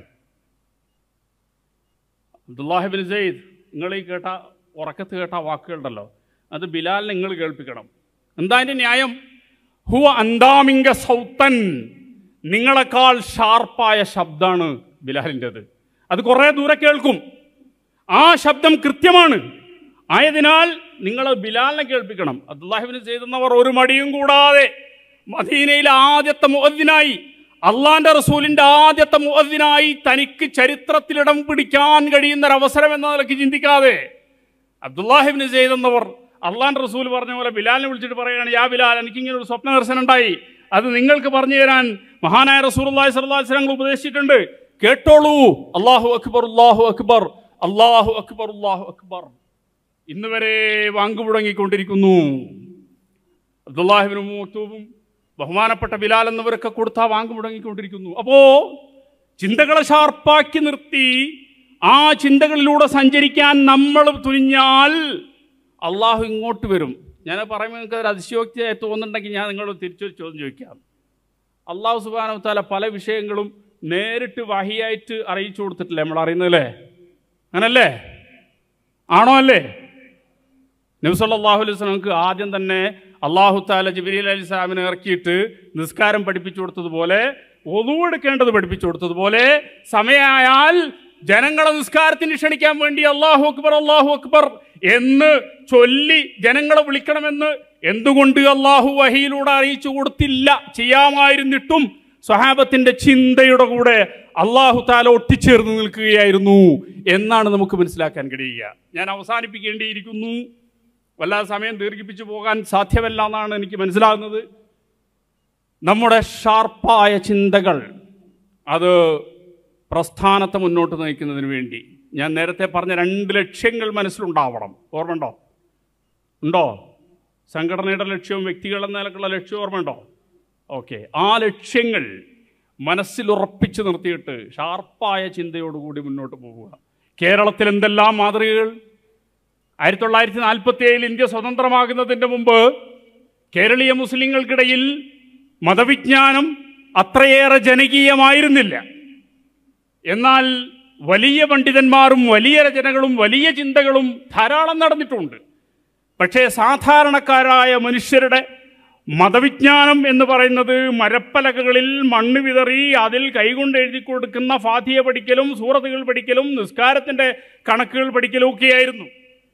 അബ്ദുല്ലാഹി ഇബ്നു സയ്യിദ്, നിങ്ങൾ ഈ കേട്ട ഉറക്കത്ത് കേട്ട വാക്കുകളുണ്ടല്ലോ, അത് ബിലാൽ നിങ്ങൾ കേൾപ്പിക്കണം. എന്താ അതിൻ്റെ ന്യായം? ഹുവ അന്താമിങ്ക സൗത്തൻ, നിങ്ങളെക്കാൾ ഷാർപ്പായ ശബ്ദമാണ് ബിലാലിൻ്റെത്. അത് കുറേ ദൂരെ കേൾക്കും, ആ ശബ്ദം കൃത്യമാണ്. ആയതിനാൽ നിങ്ങൾ ബിലാലിനെ കേൾപ്പിക്കണം. അബ്ദുല്ലാഹി ഇബ്നു സയ്യിദ് എന്നവർ ഒരു മടിയും കൂടാതെ മദീനയിലെ ആദ്യത്തെ മുഅദ്ദിനായി, അള്ളാന്റെ റസൂലിൻ്റെ ആദ്യത്തെ മുഅദ്ദിനായി, തനിക്ക് ചരിത്രത്തിലിടം പിടിക്കാൻ കഴിയുന്ന ഒരു അവസരം എന്ന നിലയ്ക്ക് ചിന്തിക്കാതെ അബ്ദുല്ലാഹി ഇബ്നു സയ്യിദ് എന്നവർ അള്ളാന്റെ റസൂൽ പറഞ്ഞ പോലെ ബിലാലിനെ വിളിച്ചിട്ട് പറയുകയാണ്, യാ ബിലാൽ, എനിക്കിങ്ങനെ ഒരു സ്വപ്ന ദർശനം ഉണ്ടായി, അത് നിങ്ങൾക്ക് പറഞ്ഞു തരാൻ മഹാനായ റസൂലുള്ളാഹി സ്വല്ലല്ലാഹു അലൈഹി വസല്ലം ഉപദേശിച്ചിട്ടുണ്ട്, കേട്ടോളൂ. അല്ലാഹു അക്ബർ, അല്ലാഹു അക്ബർ, അല്ലാഹു അക്ബർ, അല്ലാഹു അക്ബർ. ഇന്ന് വരെ വാങ്ക് മുടങ്ങിക്കൊണ്ടിരിക്കുന്നു. അബ്ദുല്ലാഹി ഇബ്നു മക്തൂമും ബഹുമാനപ്പെട്ട ബിലാൽ എന്നിവരൊക്കെ കൊടുത്താൽ വാങ്ക് മുടങ്ങിക്കൊണ്ടിരിക്കുന്നു. അപ്പോൾ ചിന്തകളെ ഷാർപ്പാക്കി നിർത്തി ആ ചിന്തകളിലൂടെ സഞ്ചരിക്കാൻ നമ്മൾ തുനിഞ്ഞാൽ അള്ളാഹു ഇങ്ങോട്ട് വരും. ഞാൻ പറയുമ്പോൾ നിങ്ങൾക്ക് ഒരു അതിശയോക്തിയായി തോന്നുന്നുണ്ടെങ്കിൽ ഞാൻ നിങ്ങളോട് തിരിച്ചൊരു ചോദ്യം ചോദിക്കാം. അള്ളാഹു സുബ്ഹാനഹു വ തആല പല വിഷയങ്ങളും നേരിട്ട് വഹിയായിട്ട് അറിയിച്ചു കൊടുത്തിട്ടില്ലേ? നമ്മൾ അറിയുന്നതല്ലേ? അങ്ങനല്ലേ? ആണോ അല്ലേ? നബി സല്ലല്ലാഹു അലൈഹി വസല്ലമക്ക് ആദ്യം തന്നെ അല്ലാഹു തആല ജിബ്രീൽ അലൈഹിസ്സലാമിനെ ഇറക്കിയിട്ട് നിസ്കാരം പഠിപ്പിച്ചു കൊടുത്തതുപോലെ, വുളൂ എടുക്കേണ്ടത് പഠിപ്പിച്ചു കൊടുത്തതുപോലെ, സമയമായാൽ ജനങ്ങളെ നിസ്കാരത്തിന് ക്ഷണിക്കാൻ വേണ്ടി അല്ലാഹു അക്ബർ, അല്ലാഹു അക്ബർ എന്ന് ചൊല്ലി ജനങ്ങളെ വിളിക്കണമെന്ന് എന്തുകൊണ്ട് അല്ലാഹു വഹിയിലൂടെ അറിയിച്ചു കൊടുത്തില്ല? ചെയ്യാമായിരുന്നിട്ടും സ്വഹാബത്തിന്റെ ചിന്തയുടെ കൂടെ അല്ലാഹു തആല ഒട്ടിച്ചേർന്ന് നിൽക്കുകയായിരുന്നു എന്നാണ് നമുക്ക് മനസ്സിലാക്കാൻ കഴിയുക. ഞാൻ അവസാനിപ്പിക്കേണ്ടിയിരിക്കുന്നു. വല്ലാതെ സമയം ദീർഘിപ്പിച്ചു പോകാൻ സാധ്യമല്ല എന്നാണ് എനിക്ക് മനസ്സിലാകുന്നത്. നമ്മുടെ ഷാർപ്പായ ചിന്തകൾ അത് പ്രസ്ഥാനത്തെ മുന്നോട്ട് നയിക്കുന്നതിന് വേണ്ടി ഞാൻ നേരത്തെ പറഞ്ഞ രണ്ട് ലക്ഷ്യങ്ങൾ മനസ്സിലുണ്ടാവണം. ഓർമ്മയുണ്ടോ? ഉണ്ടോ? സംഘടനയുടെ ലക്ഷ്യവും വ്യക്തികളെന്ന നിലക്കുള്ള ലക്ഷ്യം ഓർമ്മയുണ്ടോ? ഓക്കെ, ആ ലക്ഷ്യങ്ങൾ മനസ്സിൽ ഉറപ്പിച്ചു നിർത്തിയിട്ട് ഷാർപ്പായ ചിന്തയോടുകൂടി മുന്നോട്ട് പോവുക. കേരളത്തിൽ എന്തെല്ലാം മാതൃകകൾ! ആയിരത്തി തൊള്ളായിരത്തി നാൽപ്പത്തി ഏഴിൽ ഇന്ത്യ സ്വതന്ത്രമാകുന്നതിൻ്റെ മുമ്പ് കേരളീയ മുസ്ലിങ്ങൾക്കിടയിൽ മതവിജ്ഞാനം അത്രയേറെ ജനകീയമായിരുന്നില്ല. എന്നാൽ വലിയ പണ്ഡിതന്മാരും വലിയ രചനകളും വലിയ ചിന്തകളും ധാരാളം നടന്നിട്ടുണ്ട്. പക്ഷേ സാധാരണക്കാരായ മനുഷ്യരുടെ മതവിജ്ഞാനം എന്ന് പറയുന്നത് മരപ്പലകകളിൽ മണ്ണ് വിതറി അതിൽ കൈകൊണ്ട് എഴുതി കൊടുക്കുന്ന ഫാത്തിഹ പഠിക്കലും സൂറത്തുകൾ പഠിക്കലും നിസ്കാരത്തിൻ്റെ കണക്കുകൾ പഠിക്കലും ഒക്കെയായിരുന്നു.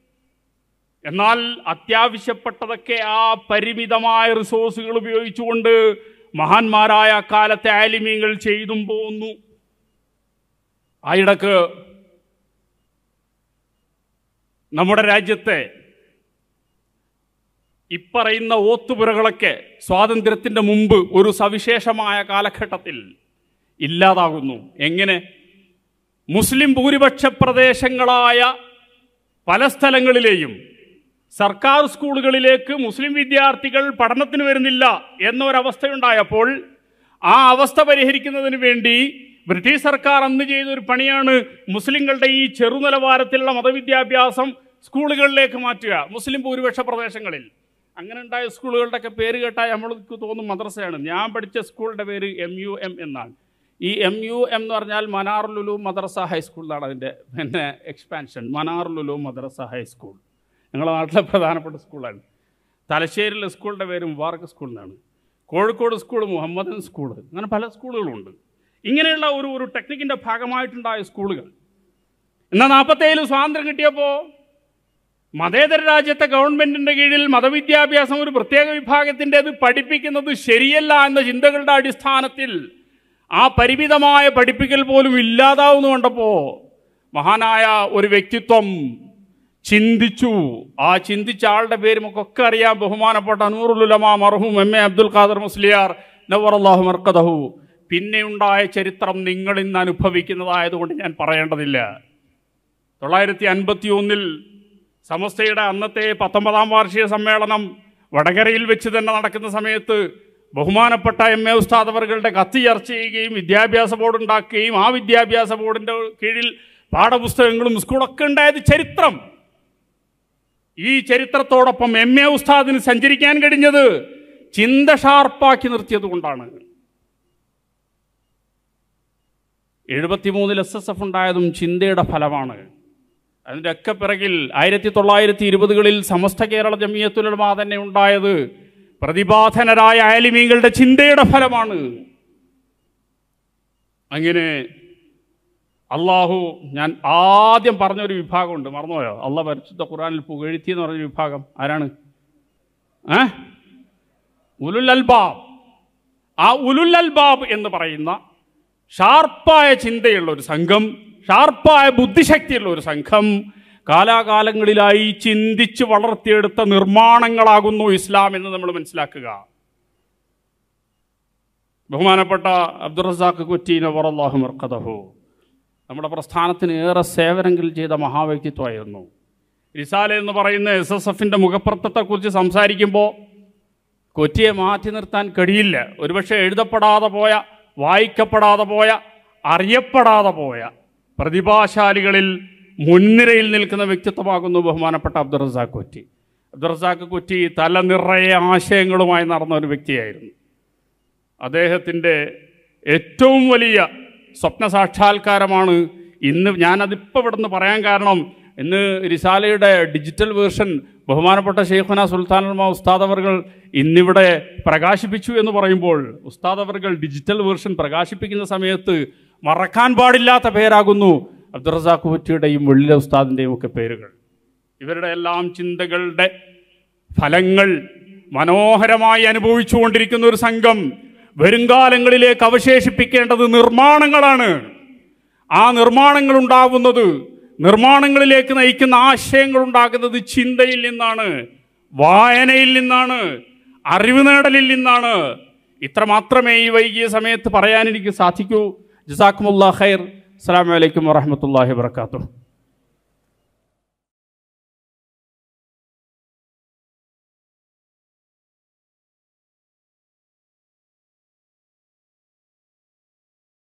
എന്നാൽ അത്യാവശ്യപ്പെട്ടതൊക്കെ ആ പരിമിതമായ റിസോഴ്സുകൾ ഉപയോഗിച്ചുകൊണ്ട് മഹാന്മാരായ കാലത്തെ ആലിമീങ്ങൾ ചെയ്തും പോകുന്നു. ആയിടക്ക് നമ്മുടെ രാജ്യത്തെ ഇപ്പറയുന്ന ഓത്തുപുരകളൊക്കെ സ്വാതന്ത്ര്യത്തിൻ്റെ മുമ്പ് ഒരു സവിശേഷമായ കാലഘട്ടത്തിൽ ഇല്ലാതാകുന്നു. എങ്ങനെ? മുസ്ലിം ഭൂരിപക്ഷ പ്രദേശങ്ങളായ പല സ്ഥലങ്ങളിലെയും സർക്കാർ സ്കൂളുകളിലേക്ക് മുസ്ലിം വിദ്യാർത്ഥികൾ പഠനത്തിന് വരുന്നില്ല എന്നൊരവസ്ഥയുണ്ടായപ്പോൾ ആ അവസ്ഥ പരിഹരിക്കുന്നതിന് വേണ്ടി ബ്രിട്ടീഷ് സർക്കാർ അന്ന് ചെയ്തൊരു പണിയാണ് മുസ്ലിങ്ങളുടെ ഈ ചെറുനിലവാരത്തിലുള്ള മതവിദ്യാഭ്യാസം സ്കൂളുകളിലേക്ക് മാറ്റുക മുസ്ലിം ഭൂരിപക്ഷ പ്രദേശങ്ങളിൽ. അങ്ങനെ ഉണ്ടായ സ്കൂളുകളുടെയൊക്കെ പേര് കേട്ടാൽ നമ്മൾക്ക് തോന്നും മദ്രസയാണ്. ഞാൻ പഠിച്ച സ്കൂളിൻ്റെ പേര് എം യു എം എന്നാണ്. ഈ എം യു എം എന്ന് പറഞ്ഞാൽ മനാറുൽ ഉലൂം മദ്രസ ഹൈസ്കൂൾ എന്നാണ് അതിൻ്റെ പിന്നെ എക്സ്പാൻഷൻ. മനാറുൽ ഉലൂം മദ്രസ ഹൈസ്കൂൾ ഞങ്ങളുടെ നാട്ടിലെ പ്രധാനപ്പെട്ട സ്കൂളാണ്. തലശ്ശേരിയിലെ സ്കൂളിൻ്റെ പേര് മുബാറക്ക് സ്കൂൾ എന്നാണ്. കോഴിക്കോട് സ്കൂൾ മുഹമ്മദൻ സ്കൂൾ, അങ്ങനെ പല സ്കൂളുകളുണ്ട്. ഇങ്ങനെയുള്ള ഒരു ഒരു ടെക്നിക്കിൻ്റെ ഭാഗമായിട്ടുണ്ടായ സ്കൂളുകൾ. എന്നാൽ നാൽപ്പത്തേഴിൽ സ്വാതന്ത്ര്യം കിട്ടിയപ്പോൾ മതേതര രാജ്യത്തെ ഗവൺമെൻറ്റിൻ്റെ കീഴിൽ മതവിദ്യാഭ്യാസം ഒരു പ്രത്യേക വിഭാഗത്തിൻ്റേത് പഠിപ്പിക്കുന്നത് ശരിയല്ല എന്ന ചിന്തകളുടെ അടിസ്ഥാനത്തിൽ ആ പരിമിതമായ പഠിപ്പിക്കൽ പോലും ഇല്ലാതാവുന്നു കണ്ടപ്പോൾ മഹാനായ ഒരു വ്യക്തിത്വം ചിന്തിച്ചു. ആ ചിന്തിച്ച ആളുടെ പേരും ഒക്കെ അറിയാം. ബഹുമാനപ്പെട്ട നൂറുൽ ഉലമാ മർഹൂം എം എ അബ്ദുൽ ഖാദർ മുസ്ലിയാർ നവ്വറല്ലാഹു മർഖദഹു. പിന്നെയുണ്ടായ ചരിത്രം നിങ്ങൾ ഇന്ന് അനുഭവിക്കുന്നതായതുകൊണ്ട് ഞാൻ പറയേണ്ടതില്ല. തൊള്ളായിരത്തി അൻപത്തി ഒന്നിൽ സമസ്തയുടെ അന്നത്തെ പത്തൊമ്പതാം വാർഷിക സമ്മേളനം വടകരയിൽ വെച്ച് തന്നെ നടക്കുന്ന സമയത്ത് ബഹുമാനപ്പെട്ട എം എ ഉസ്താദ് അവറുകളുടെ കത്ത് ചർച്ച ചെയ്യുകയും വിദ്യാഭ്യാസ ബോർഡ് ഉണ്ടാക്കുകയും ആ വിദ്യാഭ്യാസ ബോർഡിൻ്റെ കീഴിൽ പാഠപുസ്തകങ്ങളും സ്കൂളൊക്കെ ഉണ്ടായത് ചരിത്രം. ഈ ചരിത്രത്തോടൊപ്പം എം എ ഉസ്താദിന് സഞ്ചരിക്കാൻ കഴിഞ്ഞത് ചിന്ത ഷാർപ്പാക്കി നിർത്തിയത് കൊണ്ടാണ്. എഴുപത്തിമൂന്നിൽ എസ് എസ് എഫ് ഉണ്ടായതും ചിന്തയുടെ ഫലമാണ്. അതിൻ്റെ ഒക്കെ പിറകിൽ ആയിരത്തി തൊള്ളായിരത്തി ഇരുപതുകളിൽ സമസ്ത കേരള ജമിയത്തുൽ ഉലമാ തന്നെ ഉണ്ടായത് പ്രതിഭാധനരായ ആലിമീങ്ങളുടെ ചിന്തയുടെ ഫലമാണ്. അങ്ങനെ അള്ളാഹു, ഞാൻ ആദ്യം പറഞ്ഞൊരു വിഭാഗമുണ്ട്, മറന്നുപോയോ? അള്ളാഹ് പരിശുദ്ധ ഖുർആനിൽ പുകഴ്ത്തി എന്ന് പറഞ്ഞൊരു വിഭാഗം ആരാണ്? ഏ ഉലുൽ അൽബാബ്. ആ ഉലുൽ അൽബാബ് എന്ന് പറയുന്ന ഷാർപ്പായ ചിന്തയുള്ള ഒരു സംഘം, ഷാർപ്പായ ബുദ്ധിശക്തിയുള്ള ഒരു സംഘം കാലാകാലങ്ങളിലായി ചിന്തിച്ച് വളർത്തിയെടുത്ത നിർമ്മാണങ്ങളാകുന്നു ഇസ്ലാം എന്ന് നമ്മൾ മനസ്സിലാക്കുക. ബഹുമാനപ്പെട്ട അബ്ദുർ റസാഖ് കുറ്റി നവ്വറല്ലാഹു മർഖദഹു നമ്മുടെ പ്രസ്ഥാനത്തിന് ഏറെ സേവനങ്ങൾ ചെയ്ത മഹാവ്യക്തിത്വമായിരുന്നു. റിസാല എന്ന് പറയുന്ന എസ് എസ് എഫിൻ്റെ മുഖപ്രത്തത്തെക്കുറിച്ച് സംസാരിക്കുമ്പോൾ കൊറ്റിയെ മാറ്റി നിർത്താൻ കഴിയില്ല. ഒരുപക്ഷെ എഴുതപ്പെടാതെ പോയ, വായിക്കപ്പെടാതെ പോയ, അറിയപ്പെടാതെ പോയ പ്രതിഭാശാലികളിൽ മുൻനിരയിൽ നിൽക്കുന്ന വ്യക്തിത്വമാകുന്നു ബഹുമാനപ്പെട്ട അബ്ദുർ റസാഖ് കുറ്റി. അബ്ദുർ റസാഖ് കുറ്റി തല നിറയെ ആശയങ്ങളുമായി നടന്ന ഒരു വ്യക്തിയായിരുന്നു. അദ്ദേഹത്തിൻ്റെ ഏറ്റവും വലിയ സ്വപ്ന സാക്ഷാത്കാരമാണ് ഇന്ന്, ഞാനതിപ്പോൾ ഇവിടെ നിന്ന് പറയാൻ കാരണം, ഇന്ന് റിസാലയുടെ ഡിജിറ്റൽ വേർഷൻ ബഹുമാനപ്പെട്ട ഷെയ്ഖുന സുൽത്താൻ ഉലമാ ഉസ്താദ് അവർകൾ ഇന്നിവിടെ പ്രകാശിപ്പിച്ചു എന്ന് പറയുമ്പോൾ, ഉസ്താദ് അവർകൾ ഡിജിറ്റൽ വേർഷൻ പ്രകാശിപ്പിക്കുന്ന സമയത്ത് മറക്കാൻ പാടില്ലാത്ത പേരാകുന്നു അബ്ദുർ റസാഖ് കുറ്റിയുടെയും വെള്ളിലെ ഉസ്താദിൻ്റെയും ഒക്കെ പേരുകൾ. ഇവരുടെ എല്ലാം ചിന്തകളുടെ ഫലങ്ങൾ മനോഹരമായി അനുഭവിച്ചുകൊണ്ടിരിക്കുന്ന ഒരു സംഘം വരുംകാലങ്ങളിലേക്ക് അവശേഷിപ്പിക്കേണ്ടത് നിർമ്മാണങ്ങളാണ്. ആ നിർമ്മാണങ്ങൾ ഉണ്ടാകുന്നത്, നിർമ്മാണങ്ങളിലേക്ക് നയിക്കുന്ന ആശയങ്ങൾ ഉണ്ടാകുന്നത് ചിന്തയിൽ നിന്നാണ്, വായനയിൽ നിന്നാണ്, അറിവ് നേടലിൽ നിന്നാണ്. ഇത്ര മാത്രമേ ഈ വൈകിയ സമയത്ത് പറയാൻ എനിക്ക് സാധിക്കൂ. ജസാക്കുമുല്ലാഹ് ഖൈർ. അസ്സലാമു അലൈക്കും വറഹ്മത്തുള്ളാഹി വബറകാതുഹു.